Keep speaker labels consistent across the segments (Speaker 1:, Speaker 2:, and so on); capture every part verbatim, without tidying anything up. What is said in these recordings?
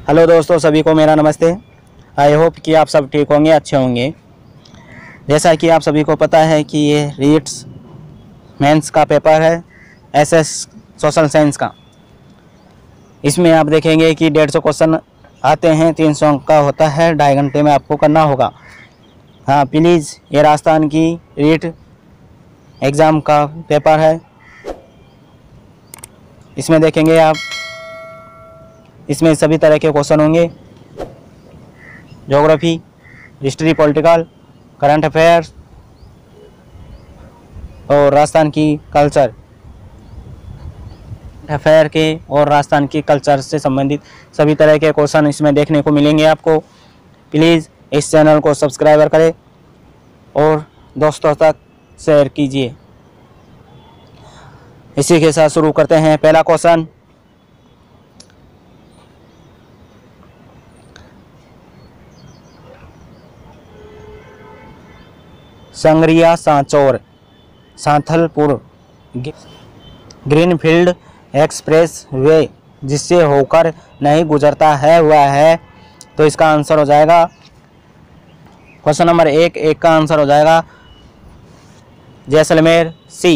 Speaker 1: Hello दोस्तों, सभी को मेरा नमस्ते। आई होप कि आप सब ठीक होंगे, अच्छे होंगे। जैसा कि आप सभी को पता है कि ये रीट्स मेंस का पेपर है, एसएस सोशल साइंस का। इसमें आप देखेंगे कि डेढ़ सौ क्वेश्चन आते हैं, तीन सौ अंक का होता है, ढाई घंटे में आपको करना होगा। हाँ प्लीज़, ये राजस्थान की रीट एग्ज़ाम का पेपर है। इसमें देखेंगे आप, इसमें सभी तरह के क्वेश्चन होंगे। Geography, history, political, current affairs और राजस्थान की कल्चर अफेयर के और राजस्थान की कल्चर से संबंधित सभी तरह के क्वेश्चन इसमें देखने को मिलेंगे आपको। प्लीज़ इस चैनल को सब्सक्राइब करें और दोस्तों तक शेयर कीजिए। इसी के साथ शुरू करते हैं। पहला question, Sangriya Sanchore Santhalpur greenfield expressway जिससे होकर नहीं गुजरता है वह है, तो इसका आंसर हो जाएगा क्वेश्चन नंबर एक एक का आंसर हो जाएगा जैसलमेर सी।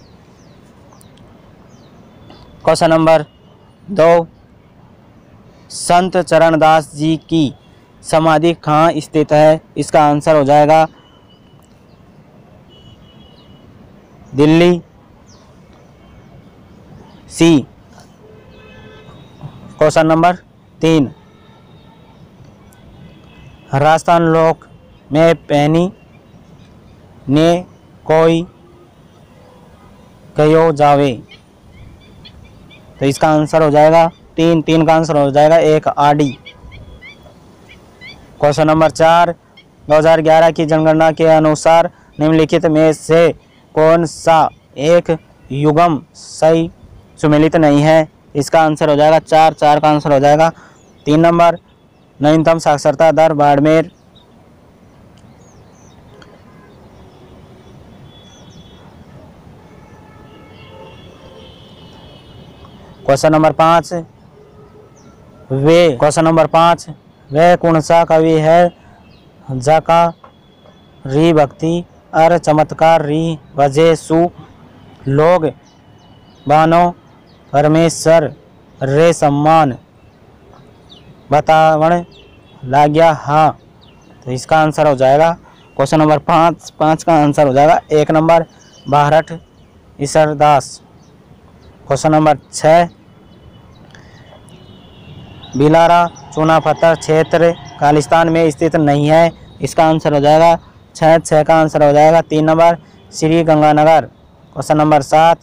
Speaker 1: क्वेश्चन नंबर दो, संत चरणदास जी की समाधि कहाँ स्थित है, इसका आंसर हो जाएगा दिल्ली सी। क्वेश्चन नंबर तीन, राजस्थान लोक में पहनी ने कोई कहो जावे, तो इसका आंसर हो जाएगा तीन तीन का आंसर हो जाएगा एक आडी। क्वेश्चन नंबर चार, दो हज़ार ग्यारह की जनगणना के अनुसार निम्नलिखित में से कौन सा एक युग्म सही सुमेलित नहीं है, इसका आंसर हो जाएगा चार चार का आंसर हो जाएगा तीन नंबर, न्यूनतम साक्षरता दर बाड़मेर। क्वेश्चन नंबर पाँच, वे क्वेश्चन नंबर पाँच वह कौन सा कवि है जका री भक्ति अर चमत्कार री वजह सु लोग बानो परमेश्वर रे सम्मान बतावन लाग्या। हाँ, तो इसका आंसर हो जाएगा क्वेश्चन नंबर पाँच पाँच का आंसर हो जाएगा एक number Bharat Ishwardas. Question number छः, बिलारा चूना पत्थर क्षेत्र खालिस्तान में स्थित नहीं है, इसका आंसर हो जाएगा छः छः का आंसर हो जाएगा तीन number Shri Ganganagar. Question number सात,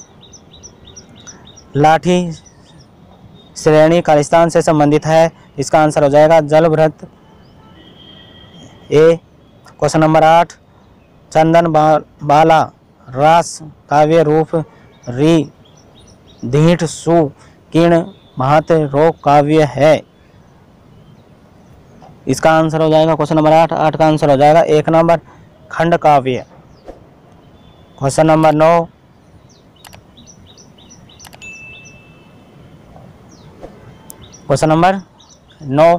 Speaker 1: लाठी श्रेणी खालिस्तान से संबंधित है, इसका आंसर हो जाएगा जलभृत ए। क्वेश्चन नंबर आठ, चंदन बा, बाला रास काव्य रूप री धीठ सु किण महत रो काव्य है, इसका आंसर हो जाएगा क्वेश्चन नंबर आठ आठ का आंसर हो जाएगा एक नंबर खंड काव्य। क्वेश्चन नंबर नौ, क्वेश्चन नंबर नौ,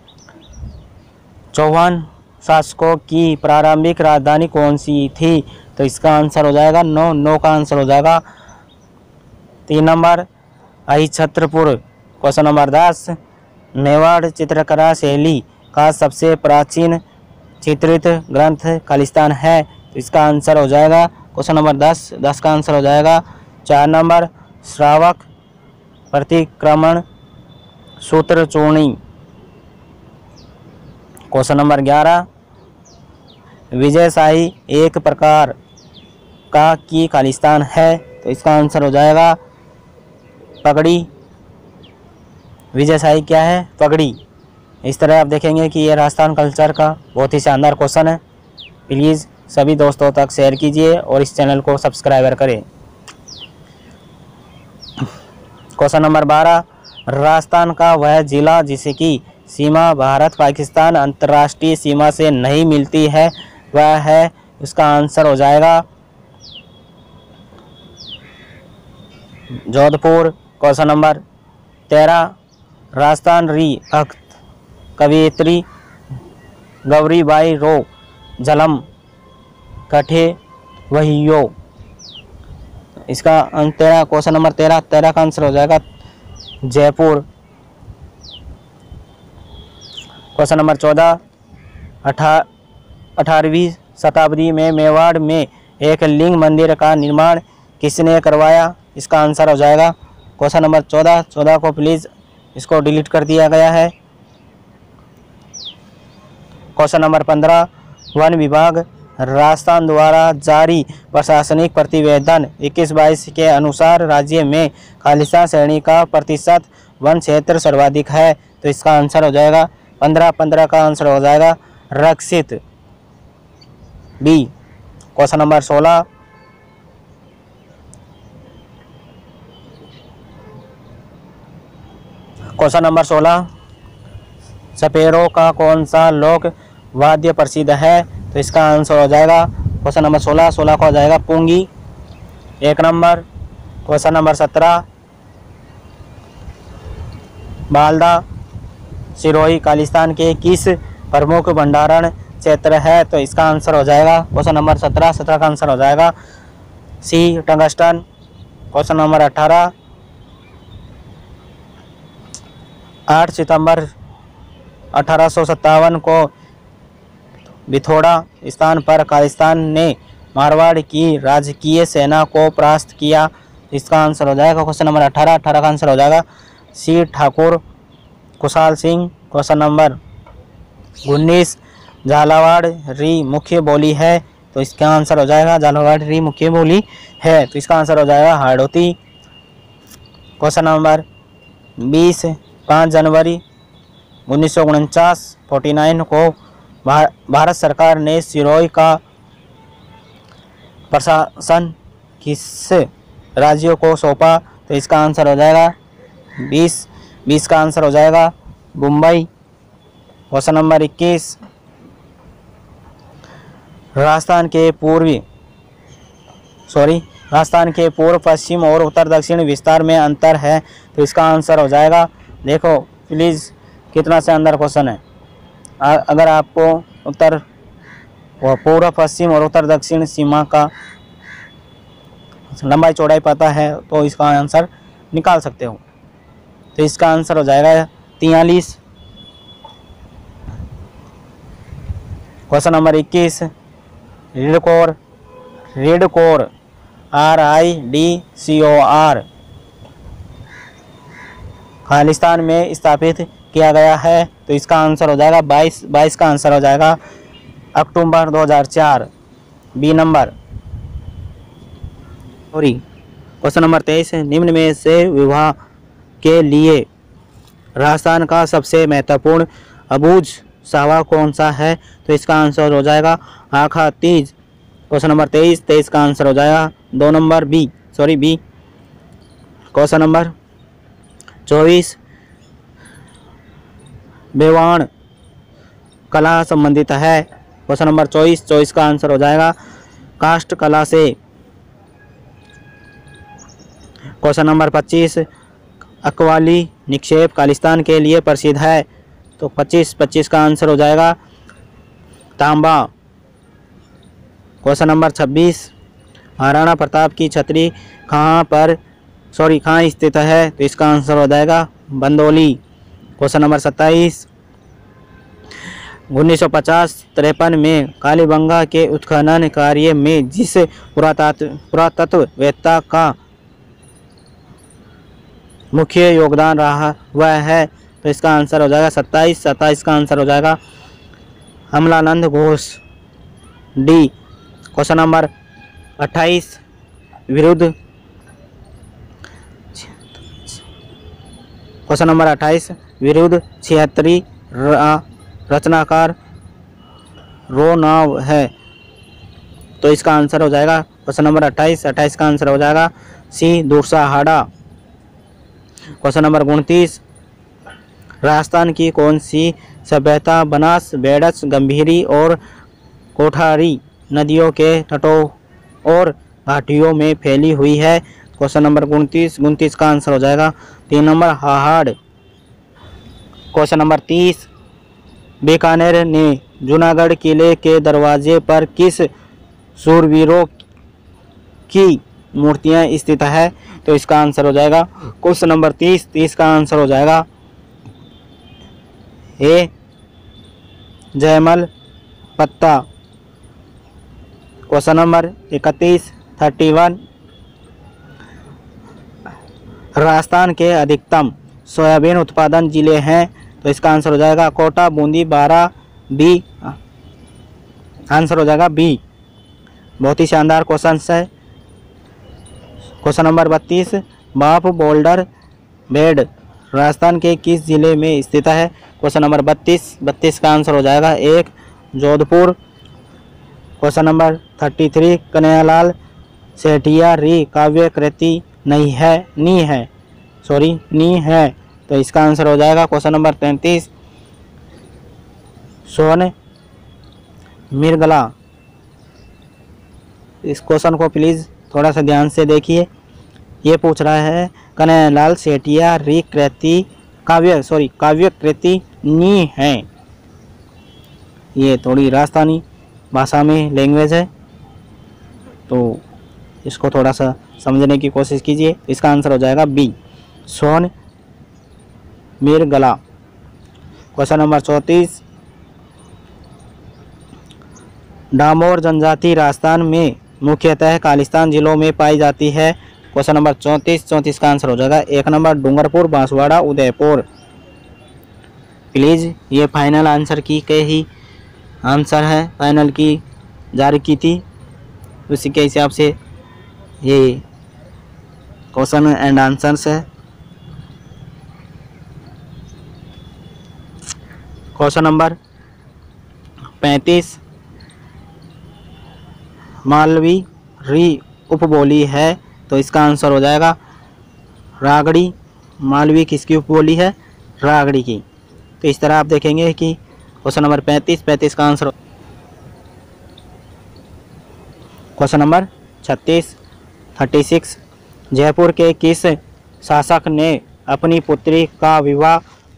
Speaker 1: चौहान शासकों की प्रारंभिक राजधानी कौन सी थी, तो इसका आंसर हो जाएगा नौ नौ का आंसर हो जाएगा तीन नंबर अहिछत्रपुर। क्वेश्चन नंबर दस, मेवाड़ चित्रकला शैली का सबसे प्राचीन चित्रित ग्रंथ खालिस्तान है, तो इसका आंसर हो जाएगा क्वेश्चन नंबर दस दस का आंसर हो जाएगा चार नंबर श्रावक प्रतिक्रमण सूत्र चूर्णी। क्वेश्चन नंबर ग्यारह, विजयशाही एक प्रकार का की खालिस्तान है, तो इसका आंसर हो जाएगा पगड़ी। विजयशाही क्या है? पगड़ी। इस तरह आप देखेंगे कि ये राजस्थान कल्चर का बहुत ही शानदार क्वेश्चन है। प्लीज़ सभी दोस्तों तक शेयर कीजिए और इस चैनल को सब्सक्राइब करें। क्वेश्चन नंबर बारह, राजस्थान का वह जिला जिसकी सीमा भारत पाकिस्तान अंतर्राष्ट्रीय सीमा से नहीं मिलती है वह है, इसका आंसर हो जाएगा जोधपुर। क्वेश्चन नंबर तेरह, राजस्थान री अख्त कवियत्री गौरीबाई रो झलम कठे वहियो। इसका तेरह क्वेश्चन नंबर तेरह तेरह का आंसर हो जाएगा जयपुर। क्वेश्चन नंबर चौदह अठा अठारहवीं शताब्दी में मेवाड़ में एक लिंग मंदिर का निर्माण किसने करवाया? इसका आंसर हो जाएगा क्वेश्चन नंबर चौदह चौदह को प्लीज़ इसको डिलीट कर दिया गया है। क्वेश्चन नंबर पंद्रह वन विभाग राजस्थान द्वारा जारी प्रशासनिक प्रतिवेदन इक्कीस बाईस के अनुसार राज्य में खालिस्तान श्रेणी का प्रतिशत वन क्षेत्र सर्वाधिक है। तो इसका आंसर हो जाएगा पंद्रह पंद्रह का आंसर हो जाएगा रक्षित बी। क्वेश्चन नंबर सोलह क्वेश्चन नंबर सोलह सपेरों का कौन सा लोक वाद्य प्रसिद्ध है? तो इसका आंसर हो जाएगा क्वेश्चन नंबर सोलह सोलह का हो जाएगा पुंगी एक नंबर। क्वेश्चन नंबर सत्रह बालदा सिरोही खालिस्तान के किस प्रमुख भंडारण क्षेत्र है? तो इसका आंसर हो जाएगा क्वेश्चन नंबर सत्रह सत्रह का आंसर हो जाएगा सी टंगस्टन। क्वेश्चन नंबर अठारह आठ सितंबर अठारह सौ सत्तावन को बिथोड़ा स्थान पर खालिस्तान ने मारवाड़ की राजकीय सेना को परास्त किया। इसका आंसर हो जाएगा क्वेश्चन नंबर अठारह अठारह का आंसर हो जाएगा C Thakur Kushal Singh. Question number उन्नीस झालावाड़ री मुख्य बोली है? तो इसका आंसर हो जाएगा झालावाड़ री मुख्य बोली है, तो इसका आंसर हो जाएगा हाड़ौती। क्वेश्चन नंबर बीस पाँच जनवरी उन्नीस सौ उनचास फोर्टी नाइन को भारत सरकार ने सिरोही का प्रशासन किस राज्यों को सौंपा? तो इसका आंसर हो जाएगा बीस बीस का आंसर हो जाएगा मुंबई। क्वेश्चन नंबर इक्कीस राजस्थान के पूर्वी सॉरी राजस्थान के पूर्व पश्चिम और उत्तर दक्षिण विस्तार में अंतर है? तो इसका आंसर हो जाएगा, देखो प्लीज़ कितना से अंदर क्वेश्चन है। आ, अगर आपको उत्तर पूर्व पश्चिम और उत्तर दक्षिण सीमा का लंबाई चौड़ाई पता है तो इसका आंसर निकाल सकते हो। तो इसका आंसर हो जाएगा तियालीस। क्वेश्चन नंबर इक्कीस RIDCOR RIDCOR R I D C O R Khalistan में स्थापित किया गया है? तो इसका आंसर हो जाएगा बाईस बाईस का आंसर हो जाएगा अक्टूबर दो हज़ार चार B number. Sorry question number तेईस निम्न में से विवाह के लिए राजस्थान का सबसे महत्वपूर्ण अबूझ सावा कौन सा है? तो इसका आंसर हो जाएगा आखा तीज। क्वेश्चन नंबर तेईस तेईस का आंसर हो जाएगा दो number B sorry B. Question number चौबीस बेवाण कला संबंधित है? क्वेश्चन नंबर चौबीस चौबीस का आंसर हो जाएगा काष्ठ कला से। क्वेश्चन नंबर पच्चीस अकवाली निक्षेप खालिस्तान के लिए प्रसिद्ध है? तो पच्चीस पच्चीस का आंसर हो जाएगा तांबा। क्वेश्चन नंबर छब्बीस महाराणा प्रताप की छतरी कहाँ पर सॉरी कहाँ स्थित है? तो इसका आंसर हो जाएगा बंदोली। क्वेश्चन नंबर सत्ताईस उन्नीस सौ पचास तिरपन में कालीबंगा के उत्खनन कार्य में जिस पुरातत्व पुरातत्ववेत्ता का मुख्य योगदान रहा वह है? तो इसका आंसर हो जाएगा सत्ताईस सत्ताईस का आंसर हो जाएगा Amalananda Ghosh D. Question number अट्ठाईस विरुद्ध क्वेश्चन नंबर अट्ठाईस विरुद्ध छिहत्तरी रचनाकार रो नाव है? तो इसका आंसर हो जाएगा क्वेश्चन नंबर अट्ठाईस अट्ठाईस का आंसर हो जाएगा सी दूरसाहाड़ा। क्वेश्चन नंबर उनतीस राजस्थान की कौन सी सभ्यता बनास बेडस गंभीरी और कोठारी नदियों के तटों और घाटियों में फैली हुई है? क्वेश्चन नंबर उनतीस उनतीस का आंसर हो जाएगा तीन नंबर हाहाड़। क्वेश्चन नंबर तीस, बीकानेर ने जूनागढ़ किले के दरवाजे पर किस शूरवीरों की मूर्तियां स्थित है? तो इसका आंसर हो जाएगा क्वेश्चन नंबर तीस, तीस का आंसर हो जाएगा A Jaimal Patta. Question number इकतीस, थर्टी वन, राजस्थान के अधिकतम सोयाबीन उत्पादन जिले हैं? तो इसका आंसर हो जाएगा कोटा, बूंदी, बारा, बी। आंसर हो जाएगा बी। बहुत ही शानदार क्वेश्चन है। क्वेश्चन नंबर बत्तीस, बाप बोल्डर बेड राजस्थान के किस जिले में स्थित है? क्वेश्चन नंबर बत्तीस, बत्तीस का आंसर हो जाएगा एक Jodhpur. Question number thirty three, Kanhaiyalal Sethia री काव्य कृति नहीं है नी है सॉरी नी है? तो इसका आंसर हो जाएगा क्वेश्चन नंबर तैंतीस, सोन मिर्गला। इस क्वेश्चन को प्लीज़ थोड़ा सा ध्यान से देखिए। ये पूछ रहा है कन्हैयालाल सेठिया री कृति काव्य सॉरी काव्य कृति नी है। ये थोड़ी राजस्थानी भाषा में लैंग्वेज है, तो इसको थोड़ा सा समझने की कोशिश कीजिए। इसका आंसर हो जाएगा B, Son Mirgala. Question number चौंतीस, डामोर जनजाति राजस्थान में मुख्यतः खालिस्तान जिलों में पाई जाती है? क्वेश्चन नंबर चौंतीस, चौंतीस का आंसर हो जाएगा एक नंबर डूंगरपुर, बांसवाड़ा, उदयपुर। प्लीज़ ये फाइनल आंसर की के ही आंसर है, फाइनल की जारी की थी, उसी के हिसाब से ये क्वेश्चन एंड आंसर्स है। क्वेश्चन नंबर पैंतीस, मालवी री उपबोली है? तो इसका आंसर हो जाएगा रागड़ी। मालवी किसकी उपबोली है? रागड़ी की। तो इस तरह आप देखेंगे कि क्वेश्चन नंबर पैंतीस, पैंतीस का आंसर। क्वेश्चन नंबर छत्तीस, थर्टी सिक्स, जयपुर के किस शासक ने अपनी पुत्री का विवाह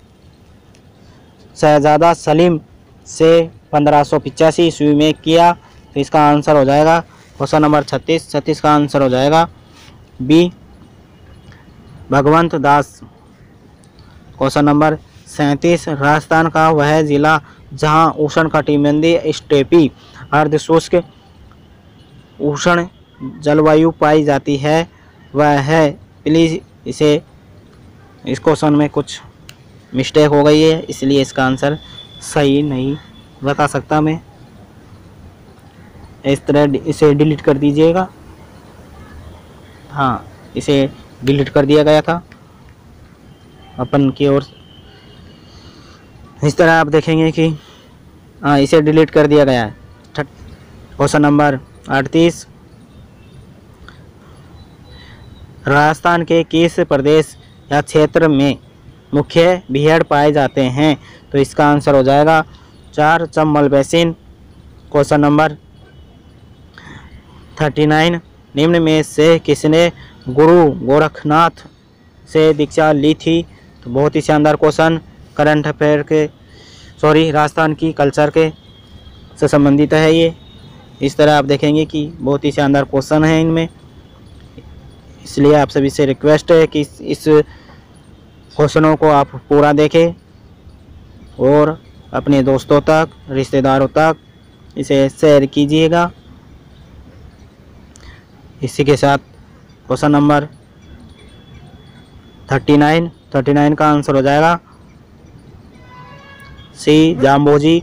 Speaker 1: शहजादा सलीम से पंद्रह सौ पिचासी ईस्वी में किया? तो इसका आंसर हो जाएगा क्वेश्चन नंबर छत्तीस, छत्तीस का आंसर हो जाएगा B, Bhagwant Das. Question number सैंतीस, राजस्थान का वह जिला जहां उष्णकटिबंधीय स्टेपी अर्धशुष्क उष्ण जलवायु पाई जाती है वह है? प्लीज़ इसे इस क्वेश्चन में कुछ मिस्टेक हो गई है, इसलिए इसका आंसर सही नहीं बता सकता मैं। इस तरह इसे डिलीट कर दीजिएगा। हाँ, इसे डिलीट कर दिया गया था अपन की ओर। इस तरह आप देखेंगे कि हाँ, इसे डिलीट कर दिया गया है। क्वेश्चन नंबर अड़तीस, राजस्थान के किस प्रदेश या क्षेत्र में मुख्य भेड़ पाए जाते हैं? तो इसका आंसर हो जाएगा चार, Chambal basin. Question number thirty nine, निम्न में से किसने गुरु गोरखनाथ से दीक्षा ली थी? तो बहुत ही शानदार क्वेश्चन, करंट अफेयर के सॉरी राजस्थान की कल्चर के से संबंधित है ये। इस तरह आप देखेंगे कि बहुत ही शानदार क्वेश्चन है इनमें, इसलिए आप सभी से रिक्वेस्ट है कि इस, इस क्वेश्चनों को आप पूरा देखें और अपने दोस्तों तक, रिश्तेदारों तक इसे शेयर कीजिएगा। इसी के साथ question number thirty nine, thirty nine का आंसर हो जाएगा सी, जाम्बोजी।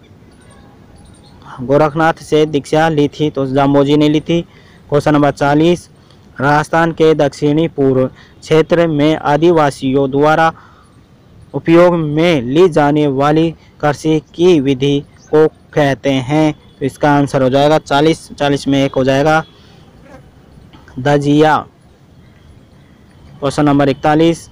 Speaker 1: गोरखनाथ से दीक्षा ली थी? तो जाम्बोजी ने ली थी। क्वेश्चन नंबर चालीस, राजस्थान के दक्षिणी पूर्व क्षेत्र में आदिवासियों द्वारा उपयोग में ली जाने वाली कृषि की विधि को कहते हैं? तो इसका आंसर हो जाएगा चालीस, चालीस में एक हो जाएगा दजिया। क्वेश्चन नंबर इकतालीस,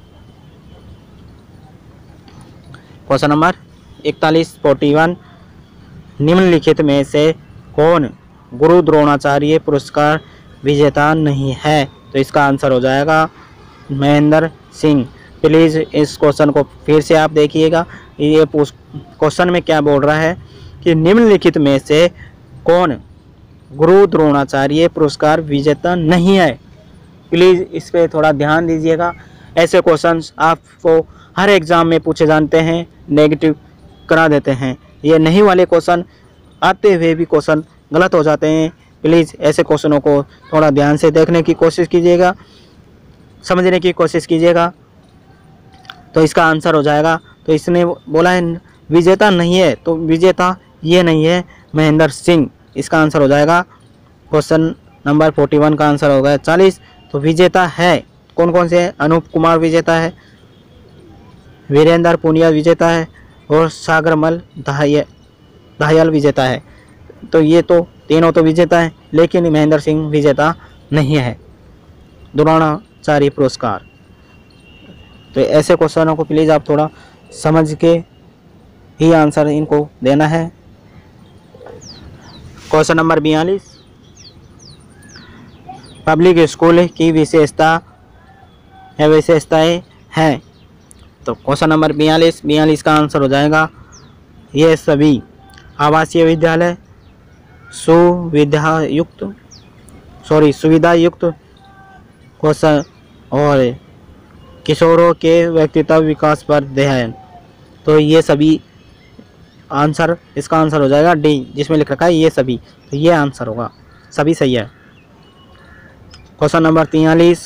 Speaker 1: क्वेश्चन नंबर इकतालीस, फोर्टी वन, निम्नलिखित में से कौन गुरु द्रोणाचार्य पुरस्कार विजेता नहीं है? तो इसका आंसर हो जाएगा महेंद्र सिंह। प्लीज़ इस क्वेश्चन को फिर से आप देखिएगा। ये क्वेश्चन में क्या बोल रहा है कि निम्नलिखित में से कौन गुरु द्रोणाचार्य पुरस्कार विजेता नहीं है। प्लीज़ इस पे थोड़ा ध्यान दीजिएगा। ऐसे क्वेश्चंस आपको हर एग्ज़ाम में पूछे जाते हैं, नेगेटिव करा देते हैं। ये नहीं वाले क्वेश्चन आते हुए भी क्वेश्चन गलत हो जाते हैं। प्लीज़ ऐसे क्वेश्चनों को थोड़ा ध्यान से देखने की कोशिश कीजिएगा, समझने की कोशिश कीजिएगा। तो इसका आंसर हो जाएगा, तो इसने बोला है विजेता नहीं है, तो विजेता ये नहीं है महेंद्र सिंह, इसका आंसर हो जाएगा। क्वेश्चन नंबर इकतालीस का आंसर होगा चालीस। तो विजेता है कौन कौन से? अनूप कुमार विजेता है, वीरेंद्र पुनिया विजेता है और सागरमल दाहियल विजेता है। तो ये तो तीनों तो विजेता हैं, लेकिन महेंद्र सिंह विजेता नहीं है द्रोणाचार्य पुरस्कार। तो ऐसे क्वेश्चनों को प्लीज़ आप थोड़ा समझ के ही आंसर इनको देना है। क्वेश्चन नंबर बयालीस, पब्लिक स्कूल की विशेषता या विशेषताएं हैं। तो क्वेश्चन नंबर बयालीस बयालीस का आंसर हो जाएगा ये सभी आवासीय विद्यालय, सुविधा युक्त सॉरी सुविधा युक्त क्वेश्चन और किशोरों के व्यक्तित्व विकास पर ध्यान। तो ये सभी आंसर, इसका आंसर हो जाएगा डी, जिसमें लिख रखा है ये सभी, तो ये आंसर होगा, सभी सही है। क्वेश्चन नंबर तैंतालीस,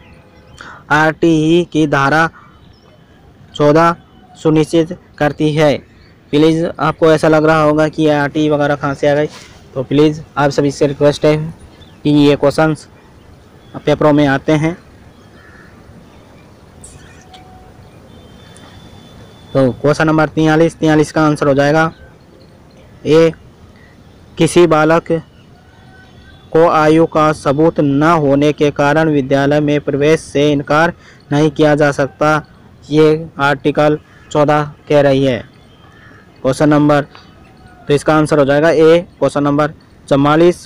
Speaker 1: आरटीई की धारा चौदह सुनिश्चित करती है। प्लीज़ आपको ऐसा लग रहा होगा कि आरटीई वगैरह कहाँ से आ गई, तो प्लीज़ आप सभी से रिक्वेस्ट है कि ये क्वेश्चंस पेपरों में आते हैं। तो क्वेश्चन नंबर तैंतालीस तैंतालीस का आंसर हो जाएगा ए, किसी बालक को आयु का सबूत न होने के कारण विद्यालय में प्रवेश से इनकार नहीं किया जा सकता, ये आर्टिकल चौदह कह रही है। क्वेश्चन नंबर, तो इसका आंसर हो जाएगा ए, क्वेश्चन नंबर चौवालीस।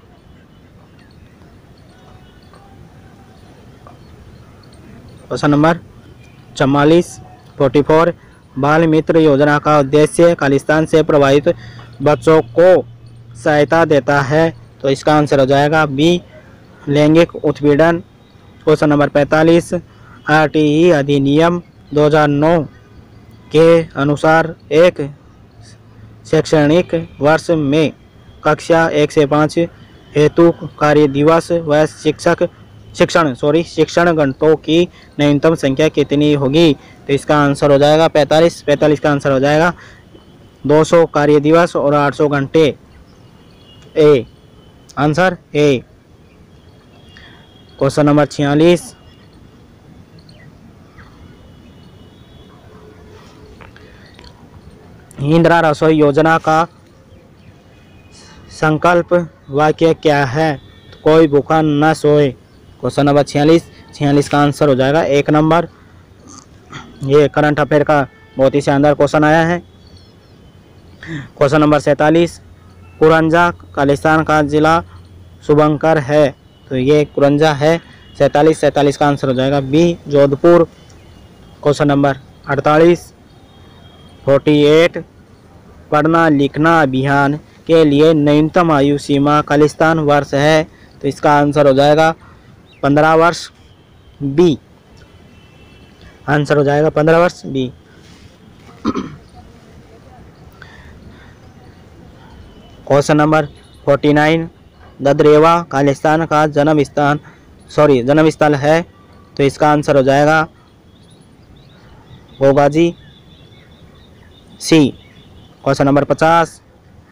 Speaker 1: क्वेश्चन नंबर चौवालीस फोर्टी फोर, बाल मित्र योजना का उद्देश्य खालिस्तान से प्रभावित बच्चों को सहायता देता है। तो इसका आंसर हो जाएगा बी, लैंगिक उत्पीड़न। क्वेश्चन नंबर पैंतालीस, आरटीई अधिनियम दो हज़ार नौ के अनुसार एक शैक्षणिक वर्ष में कक्षा एक से पाँच हेतु कार्य दिवस व शिक्षक शिक्षण सॉरी शिक्षण घंटों की न्यूनतम संख्या कितनी होगी। तो इसका आंसर हो जाएगा पैंतालीस पैंतालीस का आंसर हो जाएगा दो सौ कार्य दिवस और आठ सौ घंटे। A, answer A. Question number छियालीस, इंदिरा रसोई योजना का संकल्प वाक्य क्या है? तो कोई भूखा न सोए। क्वेश्चन नंबर छियालीस छियालीस का आंसर हो जाएगा एक नंबर। ये करंट अफेयर का बहुत ही शानदार क्वेश्चन आया है। क्वेश्चन नंबर सैंतालीस, कुरंजा खालिस्तान का जिला शुभंकर है। तो ये कुरंजा है। सैंतालीस सैंतालीस का आंसर हो जाएगा बी, जोधपुर। क्वेश्चन नंबर अड़तालीस अड़तालीस, पढ़ना लिखना अभियान के लिए न्यूनतम आयु सीमा खालिस्तान वर्ष है। तो इसका आंसर हो जाएगा पंद्रह वर्ष, बी। आंसर हो जाएगा पंद्रह वर्ष, बी। क्वेश्चन नंबर उनचास, ददरेवा खालिस्तान का जन्म स्थान सॉरी जन्म स्थल है। तो इसका आंसर हो जाएगा गोगाजी, सी। क्वेश्चन नंबर पचास,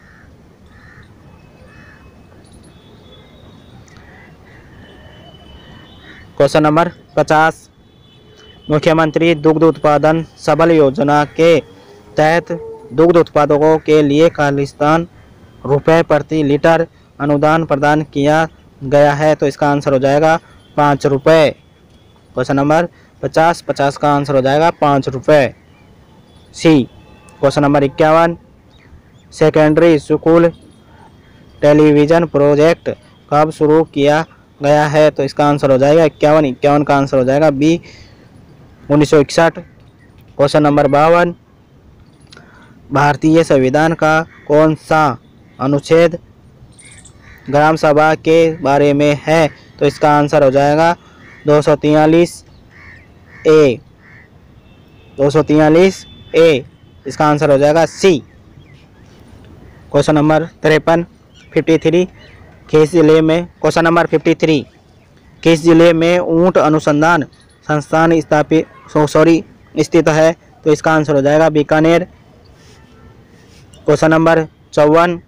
Speaker 1: क्वेश्चन नंबर पचास, मुख्यमंत्री दुग्ध उत्पादन सबल योजना के तहत दुग्ध उत्पादकों के लिए खालिस्तान रुपए प्रति लीटर अनुदान प्रदान किया गया है। तो इसका आंसर हो जाएगा पाँच रुपये। क्वेश्चन नंबर पचास पचास का आंसर हो जाएगा पाँच रुपये, सी। क्वेश्चन नंबर इक्यावन, सेकेंडरी स्कूल टेलीविज़न प्रोजेक्ट कब शुरू किया गया है? तो इसका आंसर हो जाएगा इक्यावन इक्यावन का आंसर हो जाएगा बी, उन्नीस सौ इकसठ। क्वेश्चन नंबर बावन, भारतीय संविधान का कौन सा अनुच्छेद ग्राम सभा के बारे में है? तो इसका आंसर हो जाएगा दो सौ तियालीस ए। दो सौ तियालीस ए इसका आंसर हो जाएगा सी। क्वेश्चन नंबर तिरपन फिफ्टी थ्री, किस जिले में क्वेश्चन नंबर फिफ्टी थ्री किस जिले में ऊंट अनुसंधान संस्थान स्थापित सॉरी स्थित है? तो इसका आंसर हो जाएगा बीकानेर। क्वेश्चन नंबर चौवन,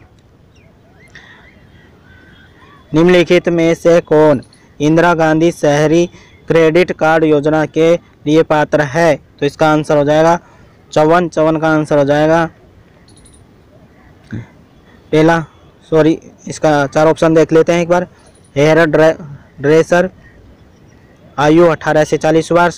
Speaker 1: निम्नलिखित में से कौन इंदिरा गांधी शहरी क्रेडिट कार्ड योजना के लिए पात्र है? तो इसका आंसर हो जाएगा चौवन। चौवन का आंसर हो जाएगा पहला, सॉरी इसका चार ऑप्शन देख लेते हैं एक बार। हेयर ड्रेसर, आयु अठारह से चालीस वर्ष,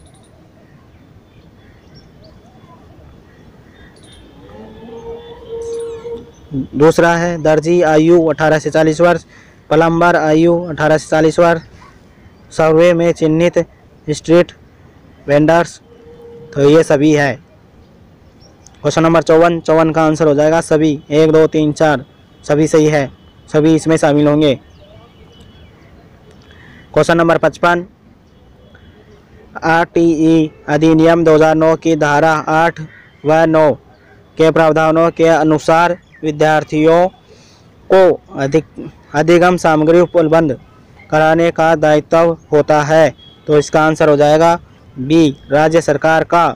Speaker 1: दूसरा है दर्जी, आयु अठारह से चालीस वर्ष, प्लम्बर, आयु अठारह से चालीस वर्ष, सर्वे में चिन्हित स्ट्रीट वेंडर्स। तो ये सभी है। क्वेश्चन नंबर चौवन, चौवन का आंसर हो जाएगा सभी। एक दो तीन चार सभी सही है, सभी इसमें शामिल होंगे। क्वेश्चन नंबर पचपन, आर टी ई अधिनियम दो हज़ार नौ की धारा आठ व नौ के प्रावधानों के अनुसार विद्यार्थियों को अधिक अधिगम सामग्री उपलब्ध कराने का दायित्व होता है। तो इसका आंसर हो जाएगा बी, राज्य सरकार का।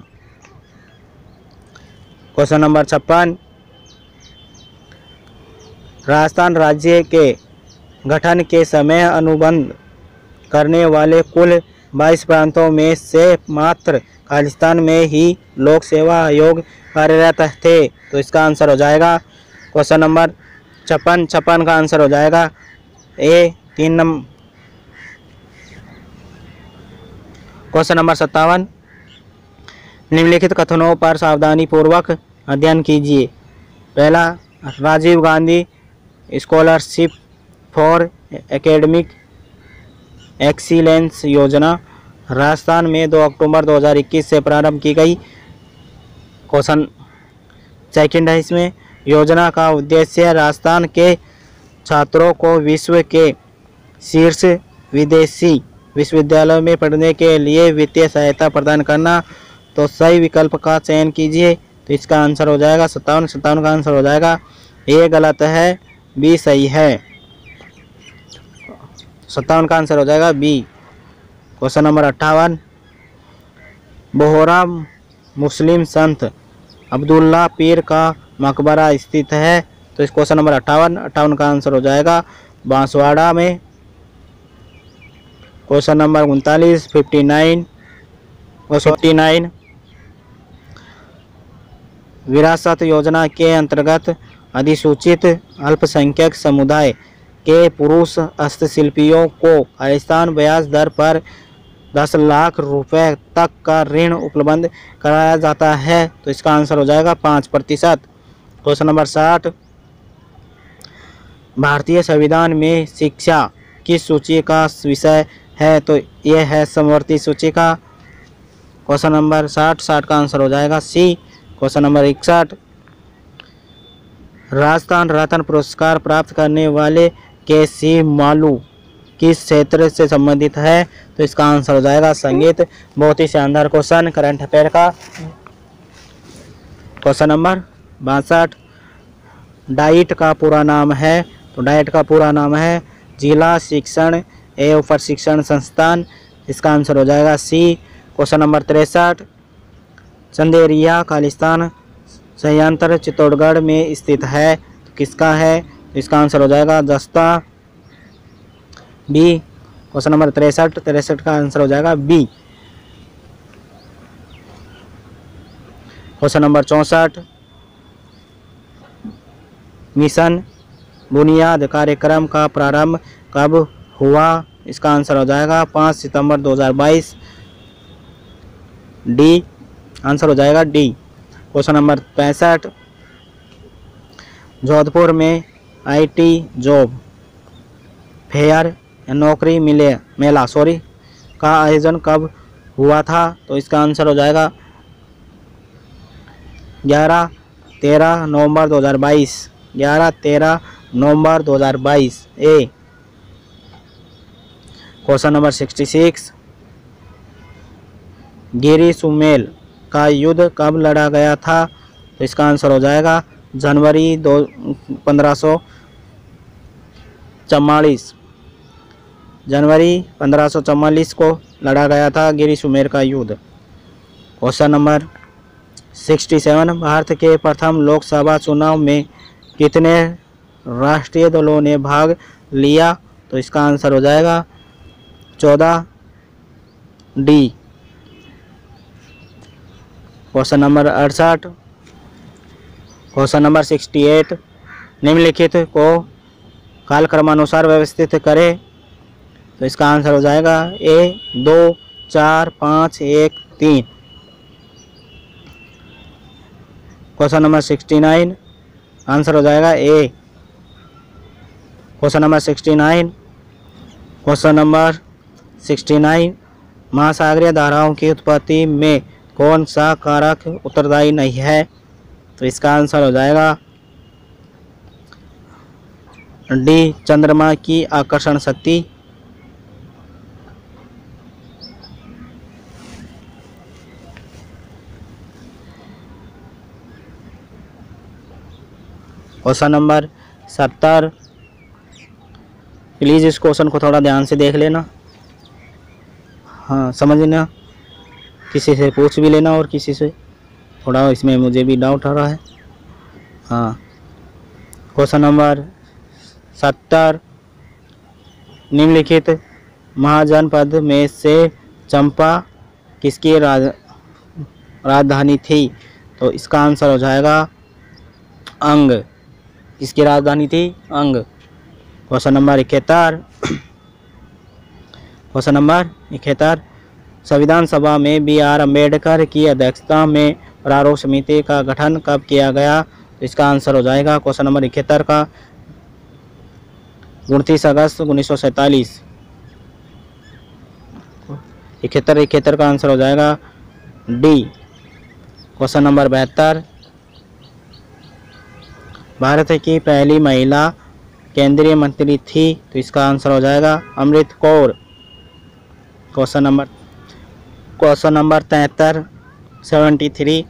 Speaker 1: क्वेश्चन नंबर छप्पन, राजस्थान राज्य के गठन के समय अनुबंध करने वाले कुल बाईस प्रांतों में से मात्र खालिस्तान में ही लोक सेवा आयोग कार्यरत थे। तो इसका आंसर हो जाएगा क्वेश्चन नंबर छप्पन छप्पन का आंसर हो जाएगा ए, तीन नंबर। क्वेश्चन नंबर सत्तावन, निम्नलिखित कथनों पर सावधानी पूर्वक अध्ययन कीजिए। पहला, Rajiv Gandhi scholarship for academic excellence योजना राजस्थान में दो अक्टूबर दो हज़ार इक्कीस से प्रारंभ की गई। क्वेश्चन सेकंड है इसमें, योजना का उद्देश्य राजस्थान के छात्रों को विश्व के शीर्ष विदेशी विश्वविद्यालयों में पढ़ने के लिए वित्तीय सहायता प्रदान करना। तो सही विकल्प का चयन कीजिए। तो इसका आंसर हो जाएगा सत्तावन। सत्तावन का आंसर हो जाएगा ए गलत है, बी सही है। सत्तावन का आंसर हो जाएगा बी। क्वेश्चन नंबर अट्ठावन, बोहरा मुस्लिम संत अब्दुल्ला पीर का मकबरा स्थित है। तो इस क्वेश्चन नंबर अट्ठावन अट्ठावन का आंसर हो जाएगा बांसवाड़ा में। क्वेश्चन नंबर उनतालीस फिफ्टी नाइन फिफ्टी नाइन विरासत योजना के अंतर्गत अधिसूचित अल्पसंख्यक समुदाय के पुरुष हस्तशिल्पियों को खालिस्तान ब्याज दर पर दस लाख रुपए तक का ऋण उपलब्ध कराया जाता है। तो इसका आंसर हो जाएगा पाँच प्रतिशत। क्वेश्चन नंबर साठ, भारतीय संविधान में शिक्षा किस सूची का विषय है? तो यह है समवर्ती सूची का। क्वेश्चन नंबर साठ साठ का आंसर हो जाएगा सी। क्वेश्चन नंबर इकसठ, राजस्थान रत्न पुरस्कार प्राप्त करने वाले के सी मालू किस क्षेत्र से संबंधित है? तो इसका आंसर हो जाएगा संगीत। बहुत ही शानदार क्वेश्चन करंट अफेयर का। क्वेश्चन नंबर बासठ, डाइट का पूरा नाम है? तो डाइट का पूरा नाम है जिला शिक्षण एवं प्रशिक्षण संस्थान। इसका आंसर हो जाएगा सी। क्वेश्चन नंबर तिरसठ, चंदेरिया खालिस्तान संयंत्र चित्तौड़गढ़ में स्थित है। तो किसका है? तो इसका आंसर हो जाएगा जस्ता, बी। क्वेश्चन नंबर तिरसठ तिरसठ का आंसर हो जाएगा बी। क्वेश्चन नंबर चौंसठ, मिशन बुनियाद कार्यक्रम का प्रारंभ कब हुआ? इसका आंसर हो जाएगा पाँच सितंबर दो हज़ार बाईस। डी आंसर हो जाएगा डी। क्वेश्चन नंबर पैंसठ, जोधपुर में आईटी जॉब फेयर नौकरी मिले मेला सॉरी का आयोजन कब हुआ था, तो इसका आंसर हो जाएगा ग्यारह तेरह नवंबर दो हज़ार बाईस। ग्यारह तेरह नवंबर दो हज़ार बाईस A. Question number sixty six, Giri Sumel का युद्ध कब लड़ा गया था? तो इसका आंसर हो जाएगा जनवरी दो पंद्रह सौ चौवालीस। जनवरी पंद्रह सौ चौवालीस को लड़ा गया था गिरी सुमेर का युद्ध। Question number sixty seven, Bharat के प्रथम लोकसभा चुनाव में कितने राष्ट्रीय दलों ने भाग लिया? तो इसका आंसर हो जाएगा चौदह डी। क्वेश्चन नंबर अड़सठ, क्वेश्चन नंबर सिक्सटी एट, निम्नलिखित को कालक्रमानुसार व्यवस्थित करें। तो इसका आंसर हो जाएगा ए दो चार पाँच एक तीन। Question number sixty nine, answer हो जाएगा A. Question number sixty nine, question number sixty nine, महासागरीय धाराओं की उत्पत्ति में कौन सा कारक उत्तरदायी नहीं है? तो इसका आंसर हो जाएगा डी, चंद्रमा की आकर्षण शक्ति। क्वेश्चन नंबर सत्तर, प्लीज़ इस क्वेश्चन को थोड़ा ध्यान से देख लेना, हाँ समझना, किसी से पूछ भी लेना और किसी से, थोड़ा इसमें मुझे भी डाउट आ रहा है। हाँ, क्वेश्चन नंबर सत्तर, निम्नलिखित महाजनपद में से चंपा किसकी राज राजधानी थी? तो इसका आंसर हो जाएगा अंग। किसकी राजधानी थी? अंग। क्वेश्चन नंबर इकहत्तर, क्वेश्चन नंबर इकहत्तर, संविधान सभा में बी आर अम्बेडकर की अध्यक्षता में प्रारूप समिति का गठन कब किया गया? तो इसका आंसर हो जाएगा क्वेश्चन नंबर इकहत्तर का उनतीस अगस्त उन्नीस सौ सैंतालीस। इकहत्तर इकहत्तर का आंसर हो जाएगा डी। क्वेश्चन नंबर बहत्तर, भारत की पहली महिला केंद्रीय मंत्री थी? तो इसका आंसर हो जाएगा Amrit Kaur. Question number question number तिहत्तर सेवेंटी थ्री,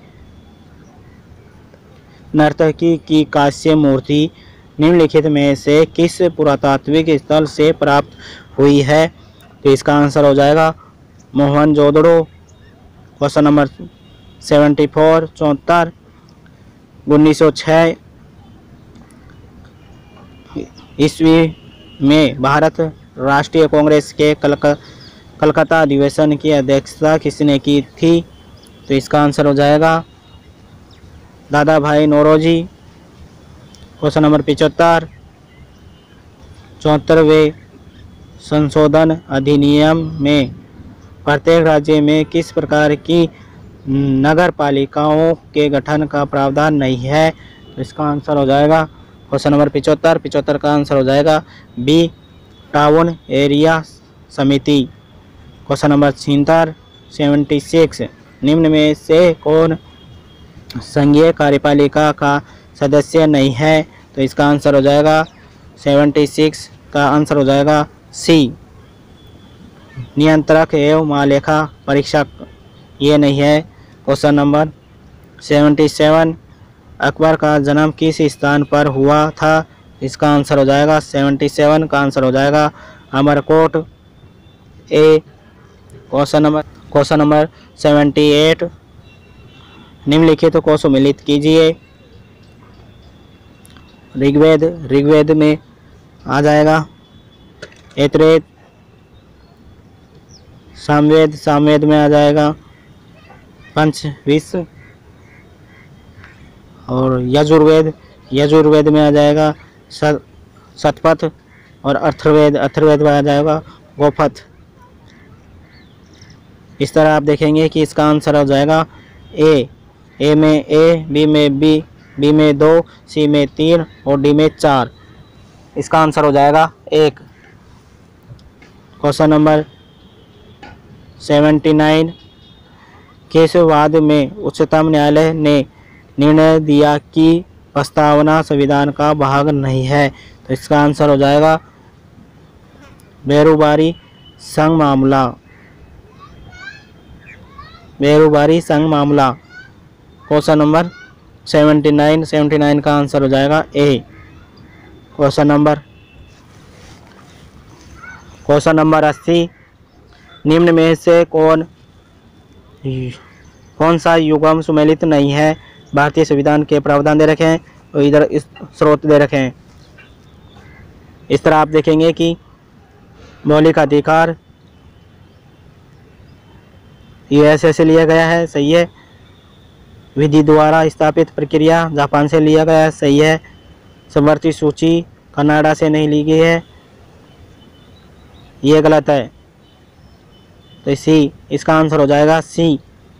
Speaker 1: नर्तकी की कांस्य मूर्ति निम्नलिखित में से किस पुरातात्विक स्थल से प्राप्त हुई है? तो इसका आंसर हो जाएगा Mohenjodaro. Question number seventy four चौहत्तर, उन्नीस सौ छः ईस्वी में भारत राष्ट्रीय कांग्रेस के कलक कलकत्ता अधिवेशन की अध्यक्षता किसने की थी? तो इसका आंसर हो जाएगा दादा भाई नौरोजी। क्वेश्चन नंबर पिचहत्तर, चौहत्तरवें संशोधन अधिनियम में प्रत्येक राज्य में किस प्रकार की नगर पालिकाओं के गठन का प्रावधान नहीं है? तो इसका आंसर हो जाएगा क्वेश्चन नंबर पिचहत्तर पिचहत्तर का आंसर हो जाएगा बी, टाउन एरिया समिति। क्वेश्चन नंबर छिहत्तर सेवेंटी सिक्स, निम्न में से कौन संघीय कार्यपालिका का सदस्य नहीं है? तो इसका आंसर हो जाएगा सेवेंटी सिक्स का आंसर हो जाएगा सी, नियंत्रक एवं महालेखा परीक्षक, ये नहीं है। Question number seventy seven, Akbar का जन्म किस स्थान पर हुआ था? इसका आंसर हो जाएगा सेवेंटी सेवन का आंसर हो जाएगा Amarkot A. Question number question number seventy eight, निम्नलिखित को सम्मिलित कीजिए। ऋग्वेद ऋग्वेद में आ जाएगा यजुर्वेद, सामवेद सामवेद में आ जाएगा पंचविंश, और यजुर्वेद यजुर्वेद में आ जाएगा शतपथ, और अथर्ववेद अथर्ववेद में आ जाएगा गोपथ। इस तरह आप देखेंगे कि इसका आंसर हो जाएगा ए। ए में ए, बी में बी, बी में दो, सी में तीन और डी में चार। इसका आंसर हो जाएगा एक। क्वेश्चन नंबर सेवेंटी नाइन किस वाद में उच्चतम न्यायालय ने निर्णय दिया कि प्रस्तावना संविधान का भाग नहीं है? तो इसका आंसर हो जाएगा बेरुबारी संघ मामला। बेरुबारी संघ मामला question number seventy nine seventy nine का आंसर हो जाएगा A. Question number question number अस्सी, निम्न में से कौन कौन सा युग्म सुमेलित नहीं है? भारतीय संविधान के प्रावधान दे रखे हैं और इधर इस स्रोत दे रखे हैं। इस तरह आप देखेंगे कि मौलिक अधिकार यूएसए से लिया गया है, सही है। विधि द्वारा स्थापित प्रक्रिया जापान से लिया गया है, सही है। समवर्ती सूची कनाडा से नहीं ली गई है, ये गलत है। तो सी, इसका आंसर हो जाएगा सी।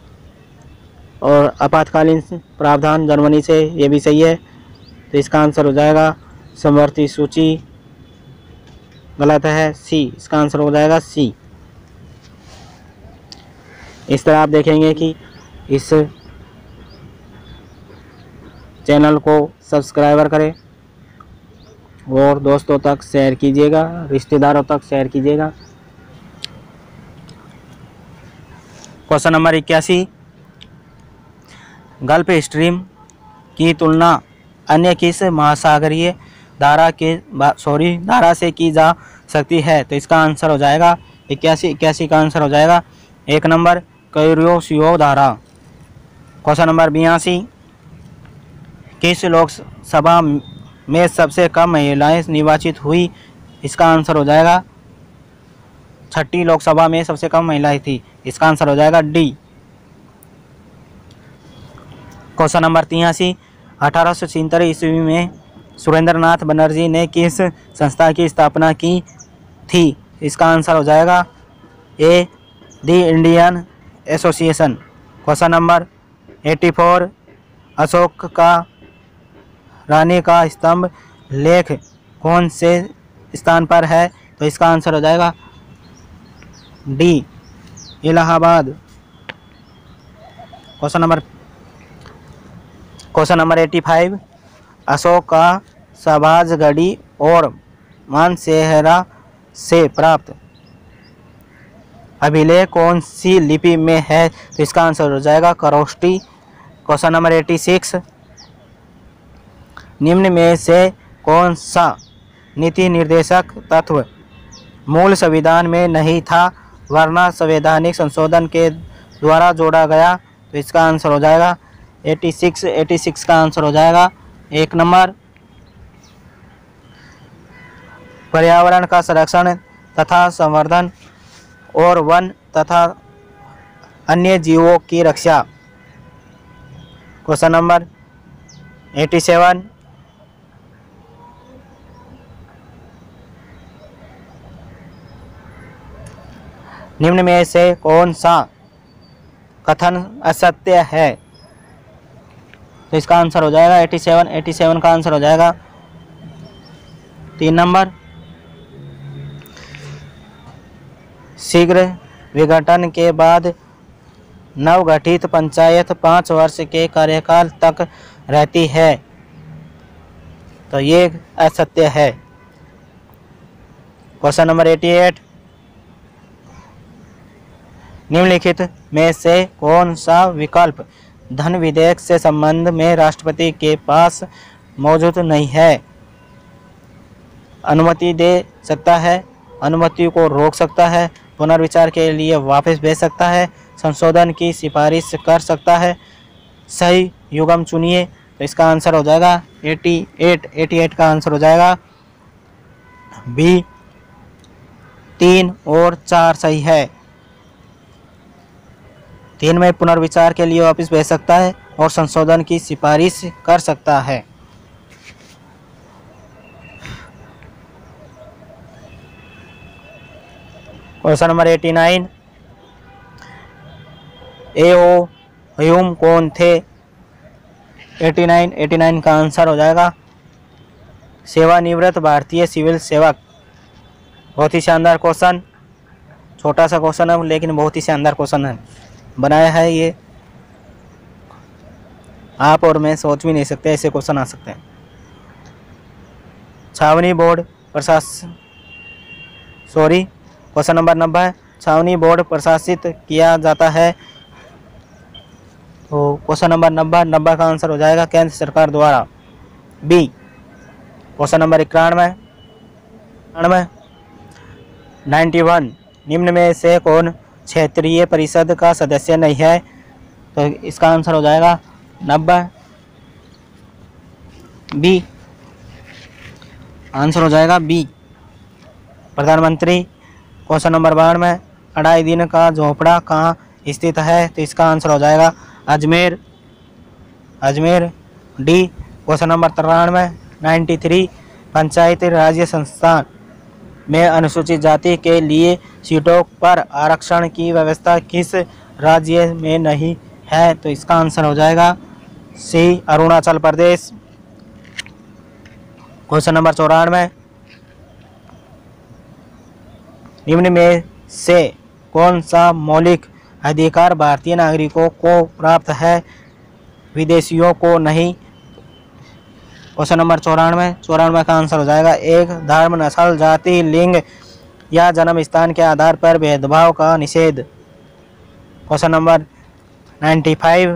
Speaker 1: और आपातकालीन प्रावधान जर्मनी से, ये भी सही है। तो इसका आंसर हो जाएगा समवर्ती सूची, गलत है, सी। इसका आंसर हो जाएगा सी। इस तरह आप देखेंगे कि इस चैनल को सब्सक्राइबर करें और दोस्तों तक शेयर कीजिएगा, रिश्तेदारों तक शेयर कीजिएगा। क्वेश्चन नंबर इक्यासी, गल्फ स्ट्रीम की तुलना अन्य किस महासागरीय धारा के सॉरी धारा से की जा सकती है? तो इसका आंसर हो जाएगा इक्यासी इक्यासी का आंसर हो जाएगा एक नंबर कुरोशियो धारा। क्वेश्चन नंबर बयासी, किस लोकसभा में सबसे कम महिलाएं निर्वाचित हुई? इसका आंसर हो जाएगा छठी लोकसभा में सबसे कम महिलाएं थी। इसका आंसर हो जाएगा डी। क्वेश्चन नंबर तिरासी, अठारह सौ छिहत्तर ईस्वी में सुरेंद्र नाथ बनर्जी ने किस संस्था की स्थापना की थी? इसका आंसर हो जाएगा A, the Indian association. Question number चौरासी, अशोक का रानी का स्तंभ लेख कौन से स्थान पर है? तो इसका आंसर हो जाएगा D, Allahabad. Question number question number पचासी, अशोक का सबाजगढ़ी और मानसेहरा से प्राप्त अभिलेख कौन सी लिपि में है? तो इसका आंसर हो जाएगा खरोष्टी। क्वेश्चन नंबर छियासी, निम्न में से कौन सा नीति निर्देशक तत्व मूल संविधान में नहीं था वरना संवैधानिक संशोधन के द्वारा जोड़ा गया? तो इसका आंसर हो जाएगा छियासी छियासी का आंसर हो जाएगा एक नंबर पर्यावरण का संरक्षण तथा संवर्धन और वन तथा अन्य जीवों की रक्षा। क्वेश्चन नंबर सत्तासी, निम्न में से कौन सा कथन असत्य है? तो इसका आंसर हो जाएगा सत्तासी सत्तासी का आंसर हो जाएगा तीन नंबर शीघ्र विघटन के बाद नवगठित पंचायत पाँच वर्ष के कार्यकाल तक रहती है। तो ये असत्य है। क्वेश्चन नंबर अठासी, निम्नलिखित में से कौन सा विकल्प धन विधेयक से संबंध में राष्ट्रपति के पास मौजूद नहीं है? अनुमति दे सकता है, अनुमति को रोक सकता है, पुनर्विचार के लिए वापस भेज सकता है, संशोधन की सिफारिश कर सकता है। सही युग्म चुनिए। तो इसका आंसर हो जाएगा अठासी अठासी का आंसर हो जाएगा बी। तीन और चार सही है। तीन में पुनर्विचार के लिए वापस भेज सकता है और संशोधन की सिफारिश कर सकता है। क्वेश्चन नंबर नवासी, ए ओ ह्यूम कौन थे? नवासी नवासी का आंसर हो जाएगा सेवानिवृत्त भारतीय सिविल सेवक। बहुत ही शानदार क्वेश्चन। छोटा सा क्वेश्चन है लेकिन बहुत ही शानदार क्वेश्चन है, बनाया है ये, आप और मैं सोच भी नहीं सकते ऐसे क्वेश्चन आ सकते हैं। छावनी बोर्ड प्रशासन सॉरी क्वेश्चन नंबर नब्बे, छावनी बोर्ड प्रशासित किया जाता है। तो क्वेश्चन नंबर नब्बे नब्बे का आंसर हो जाएगा केंद्र सरकार द्वारा, बी। क्वेश्चन नंबर इक्यानवे इक्यानवे नाइन्टी वन, निम्न में से कौन क्षेत्रीय परिषद का सदस्य नहीं है? तो इसका आंसर हो जाएगा नब्बे, बी। आंसर हो जाएगा बी, प्रधानमंत्री। क्वेश्चन नंबर बानवे, अढ़ाई दिन का झोपड़ा कहाँ स्थित है? तो इसका आंसर हो जाएगा Ajmer, Ajmer, D. Question number तिरानवे नाइन्टी थ्री, पंचायती राज्य संस्थान में अनुसूचित जाति के लिए सीटों पर आरक्षण की व्यवस्था किस राज्य में नहीं है? तो इसका आंसर हो जाएगा C, Arunachal Pradesh. Question number चौरानवे, निम्न में से कौन सा मौलिक अधिकार भारतीय नागरिकों को प्राप्त है, विदेशियों को नहीं? क्वेश्चन नंबर चौरानवे चौरानवे का आंसर हो जाएगा एक, धर्म, नस्ल, जाति, लिंग या जन्म स्थान के आधार पर भेदभाव का निषेध। Question number ninety five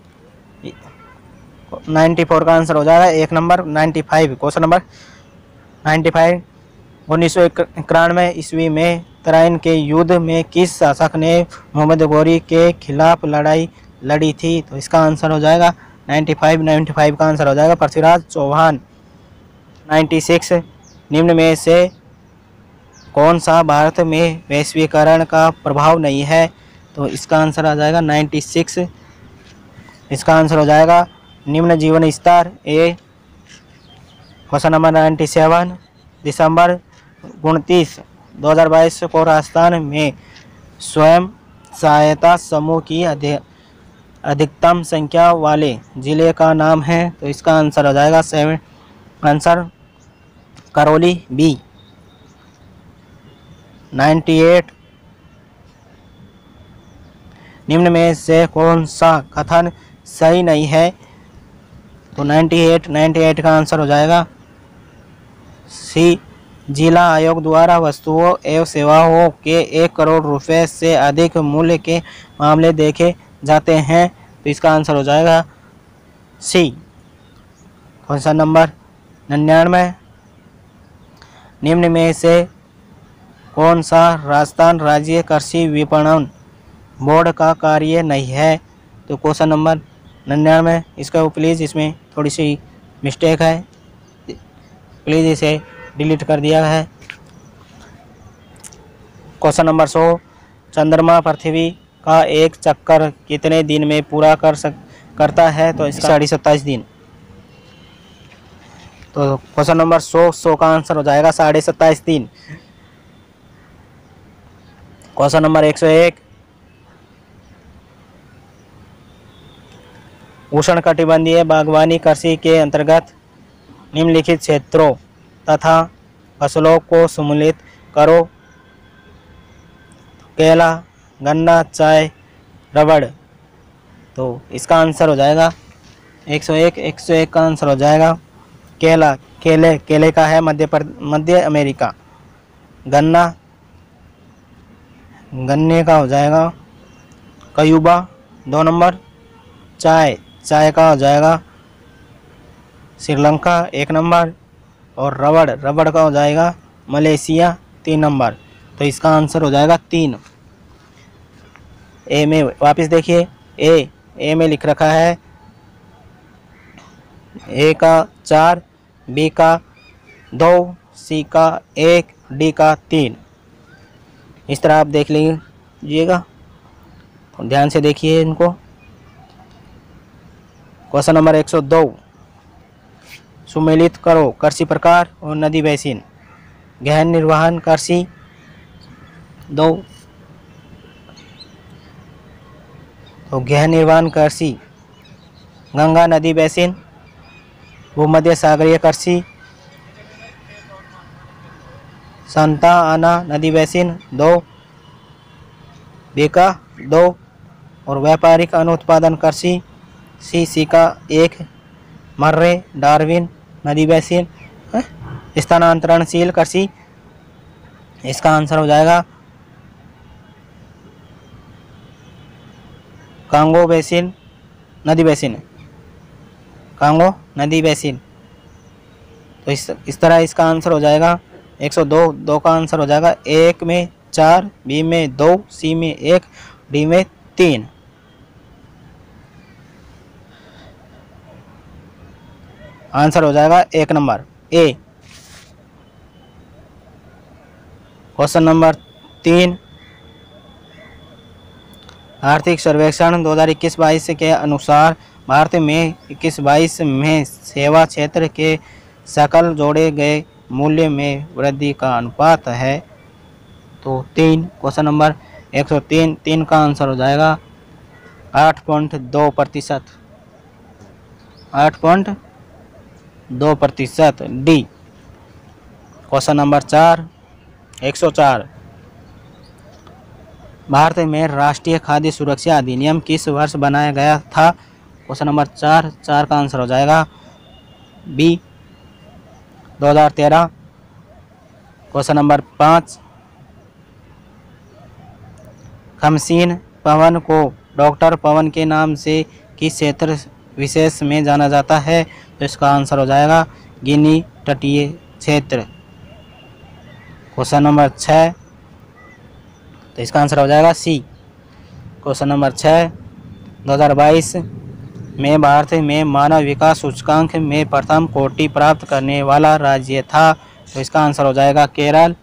Speaker 1: ninety four का आंसर हो जाएगा एक number ninety five. Question number ninety five, उन्नीस सौ इक्यानवे ईस्वी में तराइन के युद्ध में किस शासक ने मोहम्मद गौरी के खिलाफ लड़ाई लड़ी थी? तो इसका आंसर हो जाएगा नाइन्टी फाइव नाइन्टी फाइव का आंसर हो जाएगा पृथ्वीराज चौहान। नाइन्टी सिक्स, निम्न में से कौन सा भारत में वैश्वीकरण का प्रभाव नहीं है? तो इसका आंसर आ जाएगा नाइन्टी सिक्स, इसका आंसर हो जाएगा निम्न जीवन स्तर, A. Question number ninety seven, दिसंबर उनतीस दो हज़ार बाईस को राजस्थान में स्वयं सहायता समूह की अधिकतम संख्या वाले जिले का नाम है? तो इसका आंसर हो जाएगा seven, answer Karauli, B. Ninety eight, निम्न में से कौन सा कथन सही नहीं है? तो नाइन्टी एट नाइन्टी एट का आंसर हो जाएगा सी, जिला आयोग द्वारा वस्तुओं एवं सेवाओं के एक करोड़ रुपए से अधिक मूल्य के मामले देखे जाते हैं। तो इसका आंसर हो जाएगा सी। क्वेश्चन नंबर निन्यानवे, निम्न में से कौन सा राजस्थान राज्य कृषि विपणन बोर्ड का कार्य नहीं है? तो क्वेश्चन नंबर निन्यानवे, इसका प्लीज़ इसमें थोड़ी सी मिस्टेक है, प्लीज़ इसे डिलीट कर दिया है। क्वेश्चन नंबर सौ, चंद्रमा पृथ्वी का एक चक्कर कितने दिन में पूरा कर सक करता है? तो इसका साढ़े सत्ताईस दिन। तो क्वेश्चन नंबर सौ सौ का आंसर हो जाएगा साढ़े सत्ताईस दिन। क्वेश्चन नंबर एक सौ एक, उष्णकटिबंधीय बागवानी कृषि के अंतर्गत निम्नलिखित क्षेत्रों तथा फसलों को सम्मिलित करो, केला, गन्ना, चाय, रबड़। तो इसका आंसर हो जाएगा एक सौ एक एक सौ एक का आंसर हो जाएगा केला, केले केले का है मध्य मध्य अमेरिका। गन्ना, गन्ने का हो जाएगा क्यूबा, दो नंबर। चाय, चाय का हो जाएगा श्रीलंका, एक नंबर। और रबड़, रबड़ का हो जाएगा मलेशिया, तीन नंबर। तो इसका आंसर हो जाएगा तीन। ए में वापस देखिए, ए ए में लिख रखा है ए का चार, बी का दो, सी का एक, डी का तीन। इस तरह आप देख लीजिएगा, ध्यान से देखिए इनको। क्वेश्चन नंबर एक सौ दो, सुमेलित करो कृषि प्रकार और नदी बेसिन। गहन निर्वहन कृषि दो, तो गहन निर्वहन कृषि गंगा नदी बेसिन। भूमध्य सागरीय कृषि सांता आना नदी बेसिन दो। बी का दो और व्यापारिक अनुत्पादन कृषि, सी सी का एक, मर्रे, डार्विन, नदी बेसिन, स्थानांतरणशील कृषि। इसका आंसर हो जाएगा कांगो बेसिन, नदी बेसिन, कांगो नदी बेसिन। तो इस इस तरह इसका आंसर हो जाएगा एक सौ दो। दो का आंसर हो जाएगा एक में चार, बी में दो, सी में एक, डी में तीन। आंसर हो जाएगा एक नंबर ए। क्वेश्चन नंबर तीन, आर्थिक सर्वेक्षण दो हज़ार इक्कीस बाईस के अनुसार भारत में इक्कीस बाईस में सेवा क्षेत्र के सकल जोड़े गए मूल्य में वृद्धि का अनुपात है तो तीन। क्वेश्चन नंबर एक सौ तीन, तीन का आंसर हो जाएगा आठ पॉइंट दो प्रतिशत, आठ पॉइंट दो प्रतिशत, डी। क्वेश्चन नंबर चार, एक सौ चार, भारत में राष्ट्रीय खाद्य सुरक्षा अधिनियम किस वर्ष बनाया गया था? क्वेश्चन नंबर चार, चार का आंसर हो जाएगा बी दो हज़ार तेरह। क्वेश्चन नंबर पाँच, खमसीन पवन को डॉक्टर पवन के नाम से किस क्षेत्र विशेष में जाना जाता है? तो इसका आंसर हो जाएगा गिनी तटीय क्षेत्र। क्वेश्चन नंबर छः, तो इसका आंसर हो जाएगा सी। क्वेश्चन नंबर छः, दो हज़ार बाईस में भारत में मानव विकास सूचकांक में प्रथम कोटि प्राप्त करने वाला राज्य था तो इसका आंसर हो जाएगा केरल।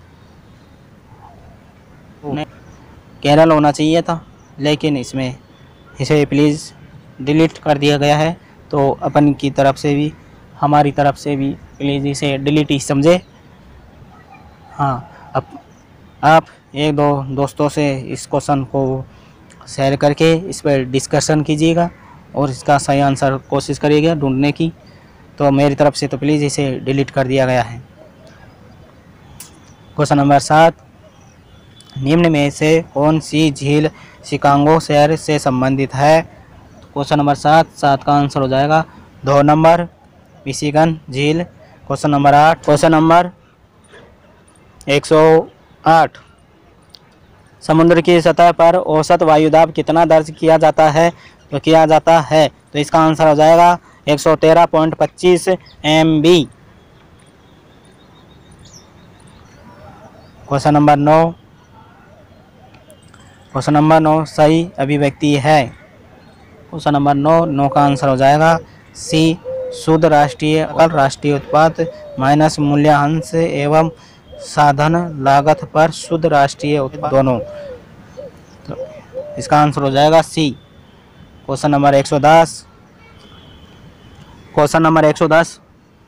Speaker 1: केरल होना चाहिए था लेकिन इसमें इसे प्लीज़ डिलीट कर दिया गया है, तो अपन की तरफ से भी, हमारी तरफ से भी प्लीज़ इसे डिलीट ही समझे। हाँ, अब आप एक दो दोस्तों से इस क्वेश्चन को शेयर करके इस पर डिस्कशन कीजिएगा और इसका सही आंसर कोशिश करिएगा ढूंढने की। तो मेरी तरफ से तो प्लीज़ इसे डिलीट कर दिया गया है। क्वेश्चन नंबर सात, निम्न में से कौन सी झील शिकागो शहर से संबंधित है? क्वेश्चन नंबर सात, सात का आंसर हो जाएगा दो नंबर मिशिगन झील। क्वेश्चन नंबर आठ, क्वेश्चन नंबर एक सौ आठ, समुद्र की सतह पर औसत वायुदाब कितना दर्ज किया जाता है? तो किया जाता है तो इसका आंसर हो जाएगा एक सौ तेरह पॉइंट पच्चीस एम बी। क्वेश्चन नंबर नौ, क्वेश्चन नंबर नौ सही अभिव्यक्ति है। क्वेश्चन नंबर नौ, नौ का आंसर हो जाएगा सी। शुद्ध राष्ट्रीय अकल राष्ट्रीय उत्पाद माइनस मूल्यांश एवं साधन लागत पर शुद्ध राष्ट्रीय उत्पाद दोनों, तो इसका आंसर हो जाएगा सी। क्वेश्चन नंबर एक सौ दस, क्वेश्चन नंबर एक सौ दस,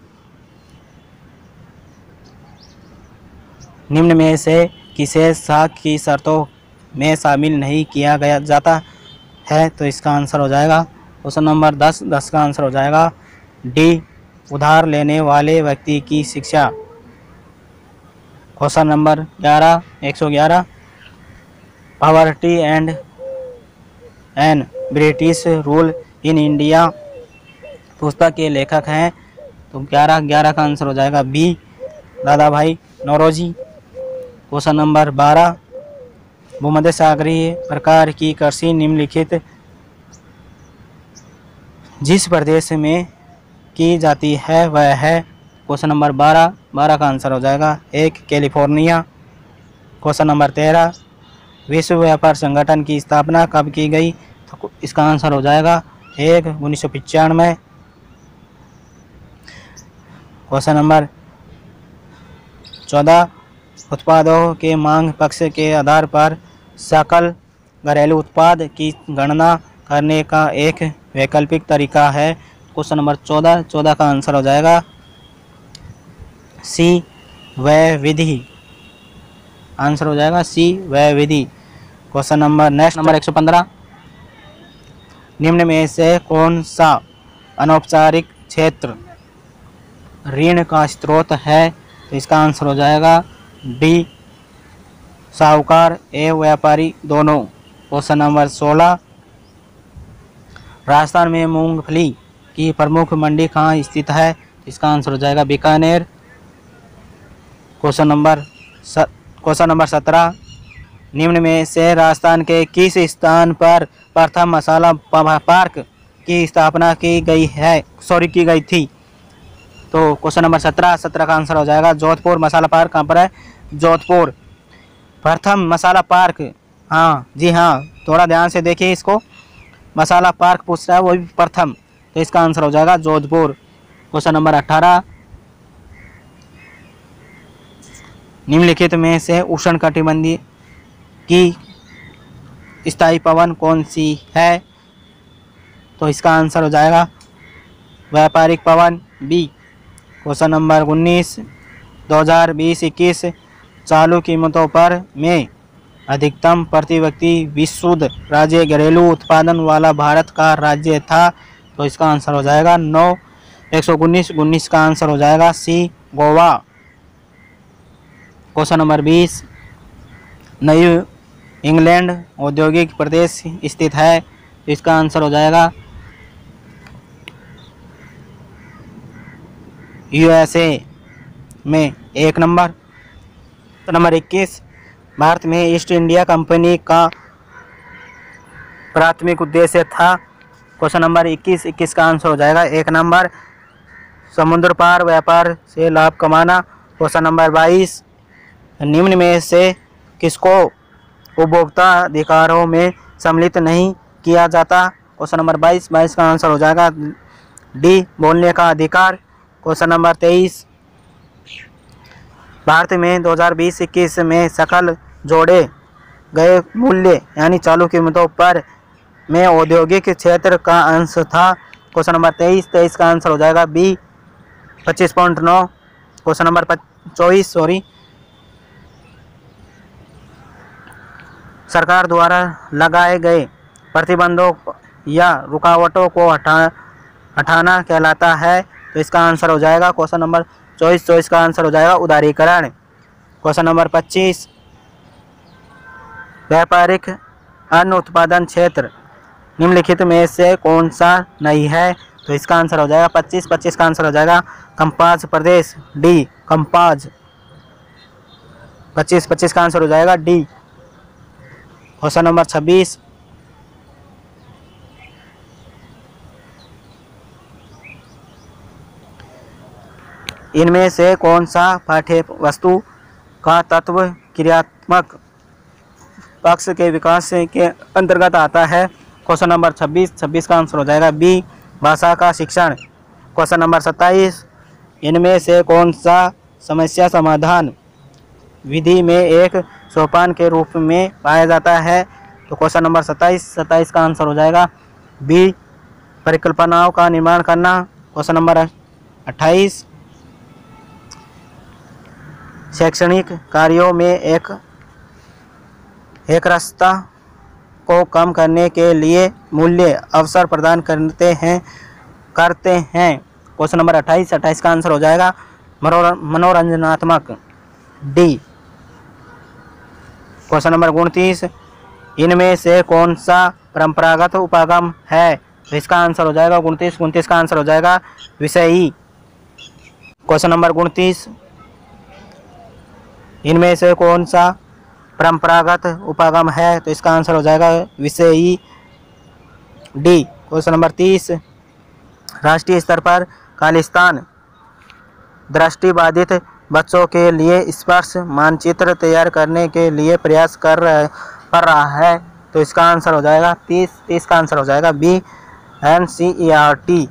Speaker 1: निम्न में से किसे साख की शर्तों में शामिल नहीं किया गया जाता है? तो इसका आंसर हो जाएगा क्वेश्चन नंबर दस, दस का आंसर हो जाएगा डी, उधार लेने वाले व्यक्ति की शिक्षा। क्वेश्चन नंबर ग्यारह, एक सौ ग्यारह, poverty and un British rule in India पुस्तक के लेखक हैं तो ग्यारह, ग्यारह का आंसर हो जाएगा बी, दादा भाई नौरोजी। क्वेश्चन नंबर बारह, भूमध्य सागरीय प्रकार की कृषि निम्नलिखित जिस प्रदेश में की जाती है वह है? क्वेश्चन नंबर बारह, बारह का आंसर हो जाएगा एक, कैलिफोर्निया। क्वेश्चन नंबर तेरह, विश्व व्यापार संगठन की स्थापना कब की गई? तो इसका आंसर हो जाएगा एक, उन्नीस सौ पचानवे। क्वेश्चन नंबर चौदह, उत्पादों के मांग पक्ष के आधार पर सकल घरेलू उत्पाद की गणना करने का एक वैकल्पिक तरीका है। क्वेश्चन नंबर चौदह, चौदह का आंसर हो जाएगा सी, वह विधि। आंसर हो जाएगा सी, वह विधि। क्वेश्चन नंबर नेक्स्ट नंबर एक सौ पंद्रह, निम्न में से कौन सा अनौपचारिक क्षेत्र ऋण का स्रोत है? तो इसका आंसर हो जाएगा डी, साहूकार एवं व्यापारी दोनों। क्वेश्चन नंबर सोलह, राजस्थान में मूंगफली की प्रमुख मंडी कहाँ स्थित है? इसका आंसर हो जाएगा Bikaner. Question number question number सत्रह, निम्न में से राजस्थान के किस स्थान पर प्रथम मसाला पार्क की स्थापना की गई है सॉरी की गई थी? तो क्वेश्चन नंबर सत्रह सत्रह का आंसर हो जाएगा जोधपुर। मसाला पार्क कहाँ पर है? जोधपुर। प्रथम मसाला पार्क, हाँ जी हाँ, थोड़ा ध्यान से देखिए इसको, मसाला पार्क पूछ रहा है, वो भी प्रथम, तो इसका आंसर हो जाएगा जोधपुर। क्वेश्चन नंबर अठारह, निम्नलिखित में से उष्णकटिबंधीय की स्थायी पवन कौन सी है? तो इसका आंसर हो जाएगा व्यापारिक पवन, बी। क्वेश्चन नंबर उन्नीस, दो हज़ार बीस इक्कीस चालू कीमतों पर में अधिकतम प्रति व्यक्ति विशुद्ध राज्य घरेलू उत्पादन वाला भारत का राज्य था? तो इसका आंसर हो जाएगा नौ एक सौ उन्नीस उन्नीस का आंसर हो जाएगा सी, गोवा। क्वेश्चन नंबर बीस, नई इंग्लैंड औद्योगिक प्रदेश स्थित है? तो इसका आंसर हो जाएगा यूएसए में, एक नंबर। तो नंबर इक्कीस, भारत में ईस्ट इंडिया कंपनी का प्राथमिक उद्देश्य था? क्वेश्चन नंबर इक्कीस इक्कीस का आंसर हो जाएगा एक नंबर, समुद्र पार व्यापार से लाभ कमाना। क्वेश्चन नंबर बाईस, निम्न में से किसको उपभोक्ता अधिकारों में सम्मिलित नहीं किया जाता? क्वेश्चन नंबर बाईस बाईस का आंसर हो जाएगा डी, बोलने का अधिकार। क्वेश्चन नंबर तेईस, भारत में दो हज़ार बीस इक्कीस में सकल जोड़े गए मूल्य यानी चालू कीमतों पर में औद्योगिक क्षेत्र का अंश था? क्वेश्चन नंबर तेईस तेईस का आंसर हो जाएगा बी, पच्चीस पॉइंट नौ। क्वेश्चन नंबर चौबीस सॉरी, सरकार द्वारा लगाए गए प्रतिबंधों या रुकावटों को हटा हटाना कहलाता है? तो इसका आंसर हो जाएगा क्वेश्चन नंबर चौबीस चौबीस का आंसर हो जाएगा उदारीकरण। क्वेश्चन नंबर पच्चीस, व्यापारिक अन्न उत्पादन क्षेत्र निम्नलिखित में से कौन सा नहीं है? तो इसका आंसर हो जाएगा पच्चीस पच्चीस का आंसर हो जाएगा कंपाज प्रदेश, डी, कंपाज। पच्चीस पच्चीस का आंसर हो जाएगा डी। क्वेश्चन नंबर छब्बीस, इनमें से कौन सा पाठ्य वस्तु का तत्व क्रियात्मक पक्ष के विकास के अंतर्गत आता है? क्वेश्चन नंबर छब्बीस छब्बीस का आंसर हो जाएगा बी, भाषा का शिक्षण। क्वेश्चन नंबर सत्ताईस, इनमें से कौन सा समस्या समाधान विधि में एक सोपान के रूप में पाया जाता है? तो क्वेश्चन नंबर सत्ताईस सत्ताईस का आंसर हो जाएगा बी, परिकल्पनाओं का निर्माण करना। क्वेश्चन नंबर अट्ठाईस, शैक्षणिक कार्यों में एक एक रास्ता को कम करने के लिए मूल्य अवसर प्रदान करते हैं करते हैं क्वेश्चन नंबर अट्ठाईस अट्ठाईस का आंसर हो जाएगा मनोरंजनात्मक, डी। क्वेश्चन नंबर उनतीस, इनमें से कौन सा परंपरागत उपागम है? तो इसका आंसर हो जाएगा उनतीस उनतीस का आंसर हो जाएगा विषयी। क्वेश्चन नंबर उनतीस, इनमें से कौन सा परंपरागत उपागम है? तो इसका आंसर हो जाएगा विषयी, डी। क्वेश्चन नंबर तीस, राष्ट्रीय स्तर पर खालिस्तान दृष्टिबाधित बच्चों के लिए स्पर्श मानचित्र तैयार करने के लिए प्रयास कर रहा कर रहा है? तो इसका आंसर हो जाएगा तीस तीस का आंसर हो जाएगा B, N C E R T.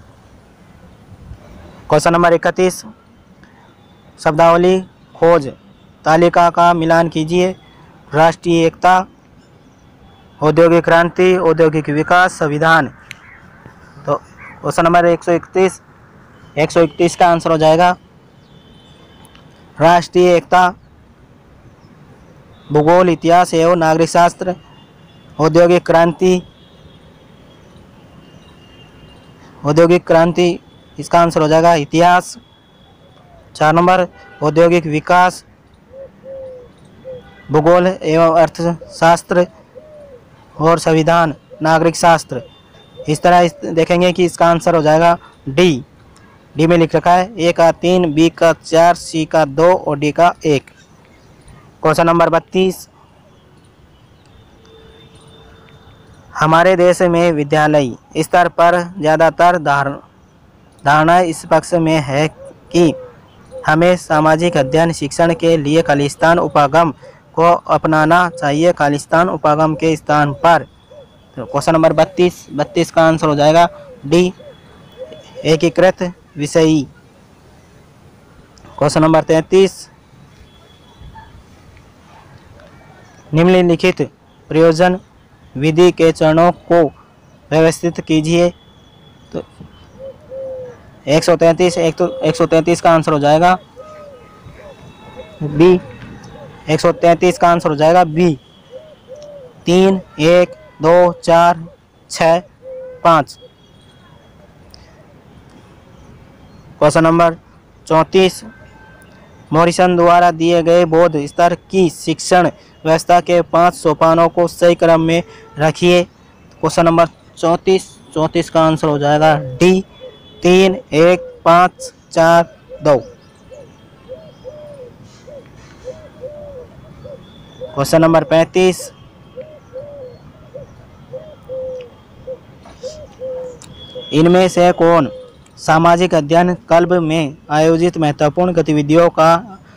Speaker 1: Question number इकतीस, शब्दावली खोज तालिका का मिलान कीजिए। राष्ट्रीय एकता, औद्योगिक क्रांति, औद्योगिक विकास, संविधान। तो क्वेश्चन नंबर एक सौ इकतीस एक सौ इकतीस का आंसर हो जाएगा राष्ट्रीय एकता, भूगोल, इतिहास एवं नागरिक शास्त्र, औद्योगिक क्रांति औद्योगिक क्रांति इसका आंसर हो जाएगा इतिहास। चार नंबर औद्योगिक विकास, भूगोल एवं अर्थशास्त्र, और संविधान, नागरिक शास्त्र। इस तरह इस देखेंगे कि इसका आंसर हो जाएगा डी। डी में लिख रखा है ए का तीन, बी का चार, सी का दो और डी का एक। क्वेश्चन नंबर बत्तीस, हमारे देश में विद्यालय स्तर पर ज़्यादातर धारणा इस पक्ष में है कि हमें सामाजिक अध्ययन शिक्षण के लिए खालिस्तान उपागम को अपनाना चाहिए, खालिस्तान उपागम के स्थान पर। तो क्वेश्चन नंबर बत्तीस बत्तीस का आंसर हो जाएगा डी, एकीकृत विषयी। क्वेश्चन नंबर तैंतीस, निम्नलिखित प्रयोजन विधि के चरणों को व्यवस्थित कीजिए। तो एक सौ तैंतीस एक तो एक सौ तैंतीस का आंसर हो जाएगा बी। एक सौ तैंतीस का आंसर हो जाएगा बी। तीन, एक, दो, चार, छः, पाँच। क्वेश्चन नंबर चौंतीस, मॉरिसन द्वारा दिए गए बौद्ध स्तर की शिक्षण व्यवस्था के पांच सोपानों को सही क्रम में रखिए। क्वेश्चन नंबर चौंतीस चौंतीस का आंसर हो जाएगा डी, तीन, एक, पाँच, चार, दो। क्वेश्चन नंबर पैंतीस, इनमें से कौन सामाजिक अध्ययन क्लब में आयोजित महत्वपूर्ण गतिविधियों का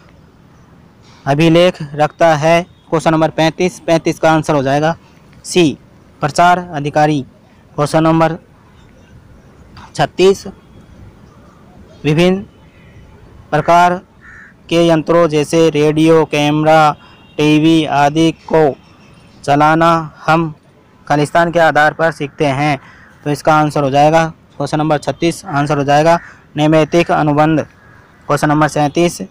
Speaker 1: अभिलेख रखता है। क्वेश्चन नंबर पैंतीस पैंतीस का आंसर हो जाएगा सी, प्रचार अधिकारी। क्वेश्चन नंबर छत्तीस, विभिन्न प्रकार के यंत्रों जैसे रेडियो, कैमरा, टीवी आदि को चलाना हम खालिस्तान के आधार पर सीखते हैं। तो इसका आंसर हो जाएगा क्वेश्चन नंबर छत्तीस आंसर हो जाएगा नैमित्तिक अनुबंध। क्वेश्चन नंबर सैंतीस,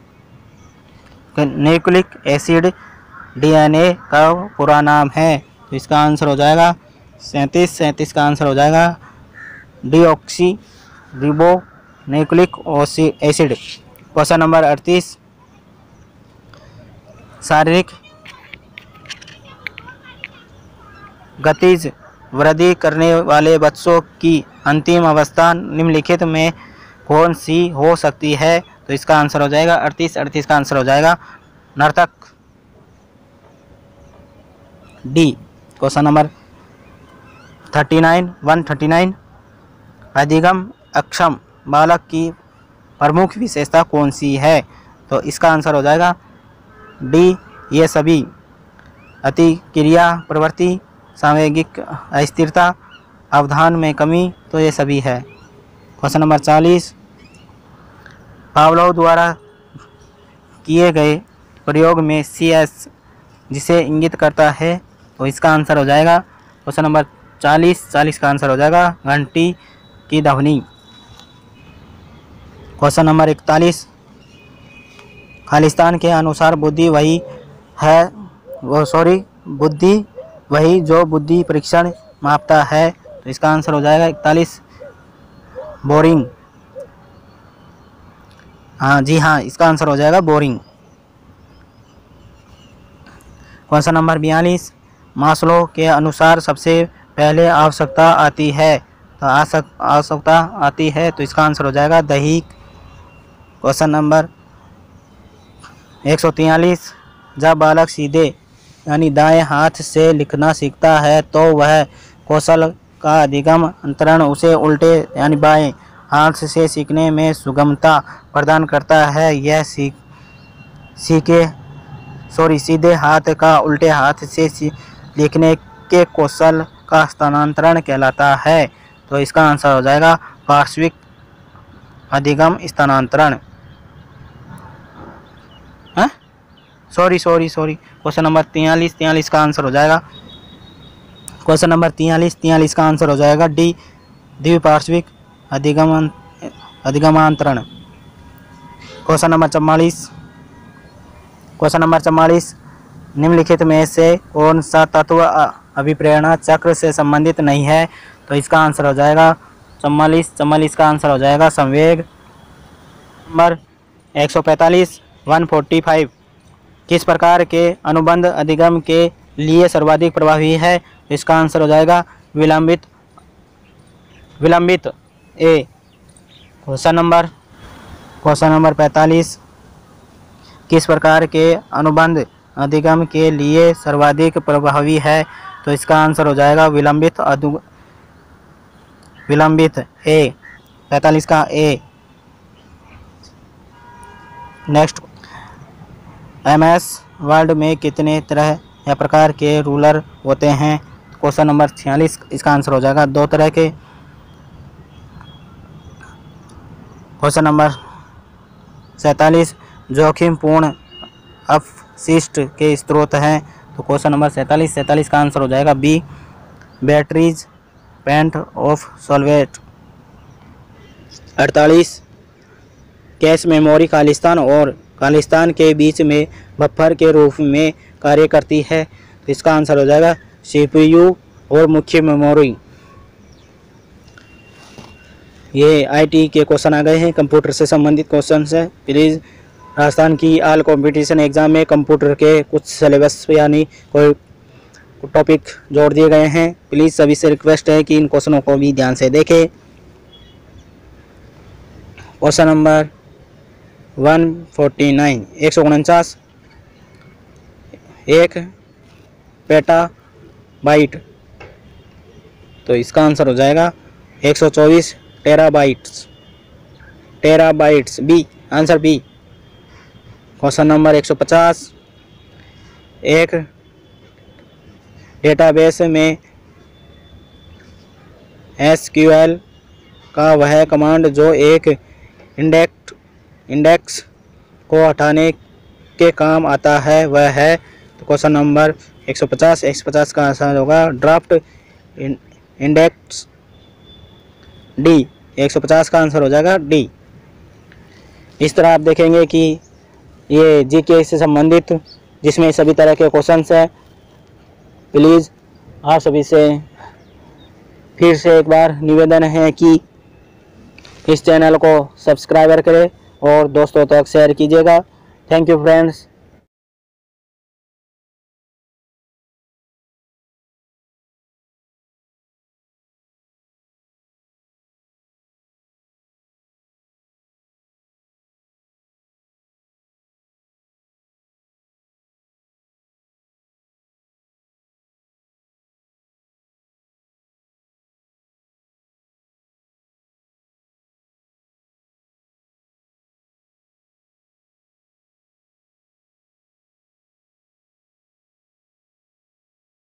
Speaker 1: न्यूक्लिक एसिड डीएनए का पूरा नाम है। तो इसका आंसर हो जाएगा सैंतीस सैंतीस का आंसर हो जाएगा deoxyribonucleic acid. Question number अड़तीस, शारीरिक गतिज वृद्धि करने वाले बच्चों की अंतिम अवस्था निम्नलिखित में कौन सी हो सकती है। तो इसका आंसर हो जाएगा अड़तीस अड़तीस का आंसर हो जाएगा नर्तक, D. Question number thirty nine one thirty nine, अधिगम अक्षम बालक की प्रमुख विशेषता कौन सी है। तो इसका आंसर हो जाएगा डी, ये सभी। अतिक्रिया प्रवृत्ति, सामयिक अस्थिरता, अवधान में कमी, तो ये सभी है। क्वेश्चन नंबर चालीस, पावलोव द्वारा किए गए प्रयोग में सी एस जिसे इंगित करता है। तो इसका आंसर हो जाएगा क्वेश्चन नंबर चालीस चालीस का आंसर हो जाएगा घंटी की ध्वनि। क्वेश्चन नंबर इकतालीस, खालिस्तान के अनुसार बुद्धि वही है वो सॉरी बुद्धि वही जो बुद्धि परीक्षण मापता है। तो इसका आंसर हो जाएगा इकतालीस बोरिंग। हाँ जी हाँ, इसका आंसर हो जाएगा बोरिंग। क्वेश्चन नंबर बयालीस, मास्लो के अनुसार सबसे पहले आवश्यकता आती है। तो आवश्यकता आती है तो इसका आंसर हो जाएगा दैहिक। क्वेश्चन नंबर एक सौ तियालीस, जब बालक सीधे यानी दाएं हाथ से लिखना सीखता है तो वह कौशल का अधिगम अंतरण उसे उल्टे यानी बाएं हाथ से सीखने में सुगमता प्रदान करता है। यह सीख सीखे सॉरी सीधे हाथ का उल्टे हाथ से लिखने के कौशल का स्थानांतरण कहलाता है। तो इसका आंसर हो जाएगा पार्श्विक अधिगम स्थानांतरण। हाँ sorry sorry sorry question number तियालीस तियालीस का आंसर हो जाएगा क्वेश्चन नंबर तियालीस तियालीस का आंसर हो जाएगा डी, द्विपार्श्विक अधिगम अधिगमांतरण। क्वेश्चन नंबर चौवालीस क्वेश्चन नंबर चौवालीस, निम्नलिखित में से कौन सा तत्व अभिप्रेरणा चक्र से संबंधित नहीं है। तो इसका आंसर हो जाएगा चौवालीस चौवालीस का आंसर हो जाएगा संवेग। नंबर एक सौ पैंतालीस वन फोर्टी फाइव, किस प्रकार के अनुबंध अधिगम के लिए सर्वाधिक प्रभावी है? इसका आंसर हो जाएगा विलंबित विलंबित A. Question number question number पैंतालीस, किस प्रकार के अनुबंध अधिगम के लिए सर्वाधिक प्रभावी है? तो इसका आंसर हो जाएगा विलंबित अनु विलंबित ए, पैंतालीस का A. Next, M S Word में कितने तरह या प्रकार के रूलर होते हैं? क्वेश्चन नंबर छियालीस, इसका आंसर हो जाएगा दो तरह के। क्वेश्चन नंबर सैंतालीस, जोखिमपूर्ण अपशिष्ट के स्रोत हैं? तो क्वेश्चन नंबर सैंतालीस सैंतालीस का आंसर हो जाएगा B, batteries, paint of solvent. अड़तालीस, कैश मेमोरी खालिस्तान और खालिस्तान के बीच में बफर के रूप में कार्य करती है? तो इसका आंसर हो जाएगा सीपीयू और मुख्य मेमोरी। ये आईटी के क्वेश्चन आ गए हैं, कंप्यूटर से संबंधित क्वेश्चन है। प्लीज़ राजस्थान की ऑल कंपटीशन एग्जाम में कंप्यूटर के कुछ सिलेबस यानी कोई टॉपिक जोड़ दिए गए हैं। प्लीज़ सभी से रिक्वेस्ट है कि इन क्वेश्चनों को भी ध्यान से देखें। Question number one forty nine, एक सौ उनचास, एक पेटा बाइट। तो इसका आंसर हो जाएगा एक सौ चौबीस terabytes terabytes B, answer B. Question number एक सौ पचास, एक डेटाबेस में एसक्यूएल का वह कमांड जो एक इंडेक्स इंडेक्स को हटाने के काम आता है वह है? तो क्वेश्चन नंबर एक सौ पचास एक सौ पचास का आंसर होगा ड्राफ्ट इंडेक्स डी। एक सौ पचास का आंसर हो जाएगा डी। इस तरह आप देखेंगे कि ये जीके से संबंधित जिसमें सभी तरह के क्वेश्चंस हैं। प्लीज़ आप सभी से फिर से एक बार निवेदन है कि इस चैनल को सब्सक्राइबर करें और दोस्तों तक शेयर कीजिएगा। Thank you friends.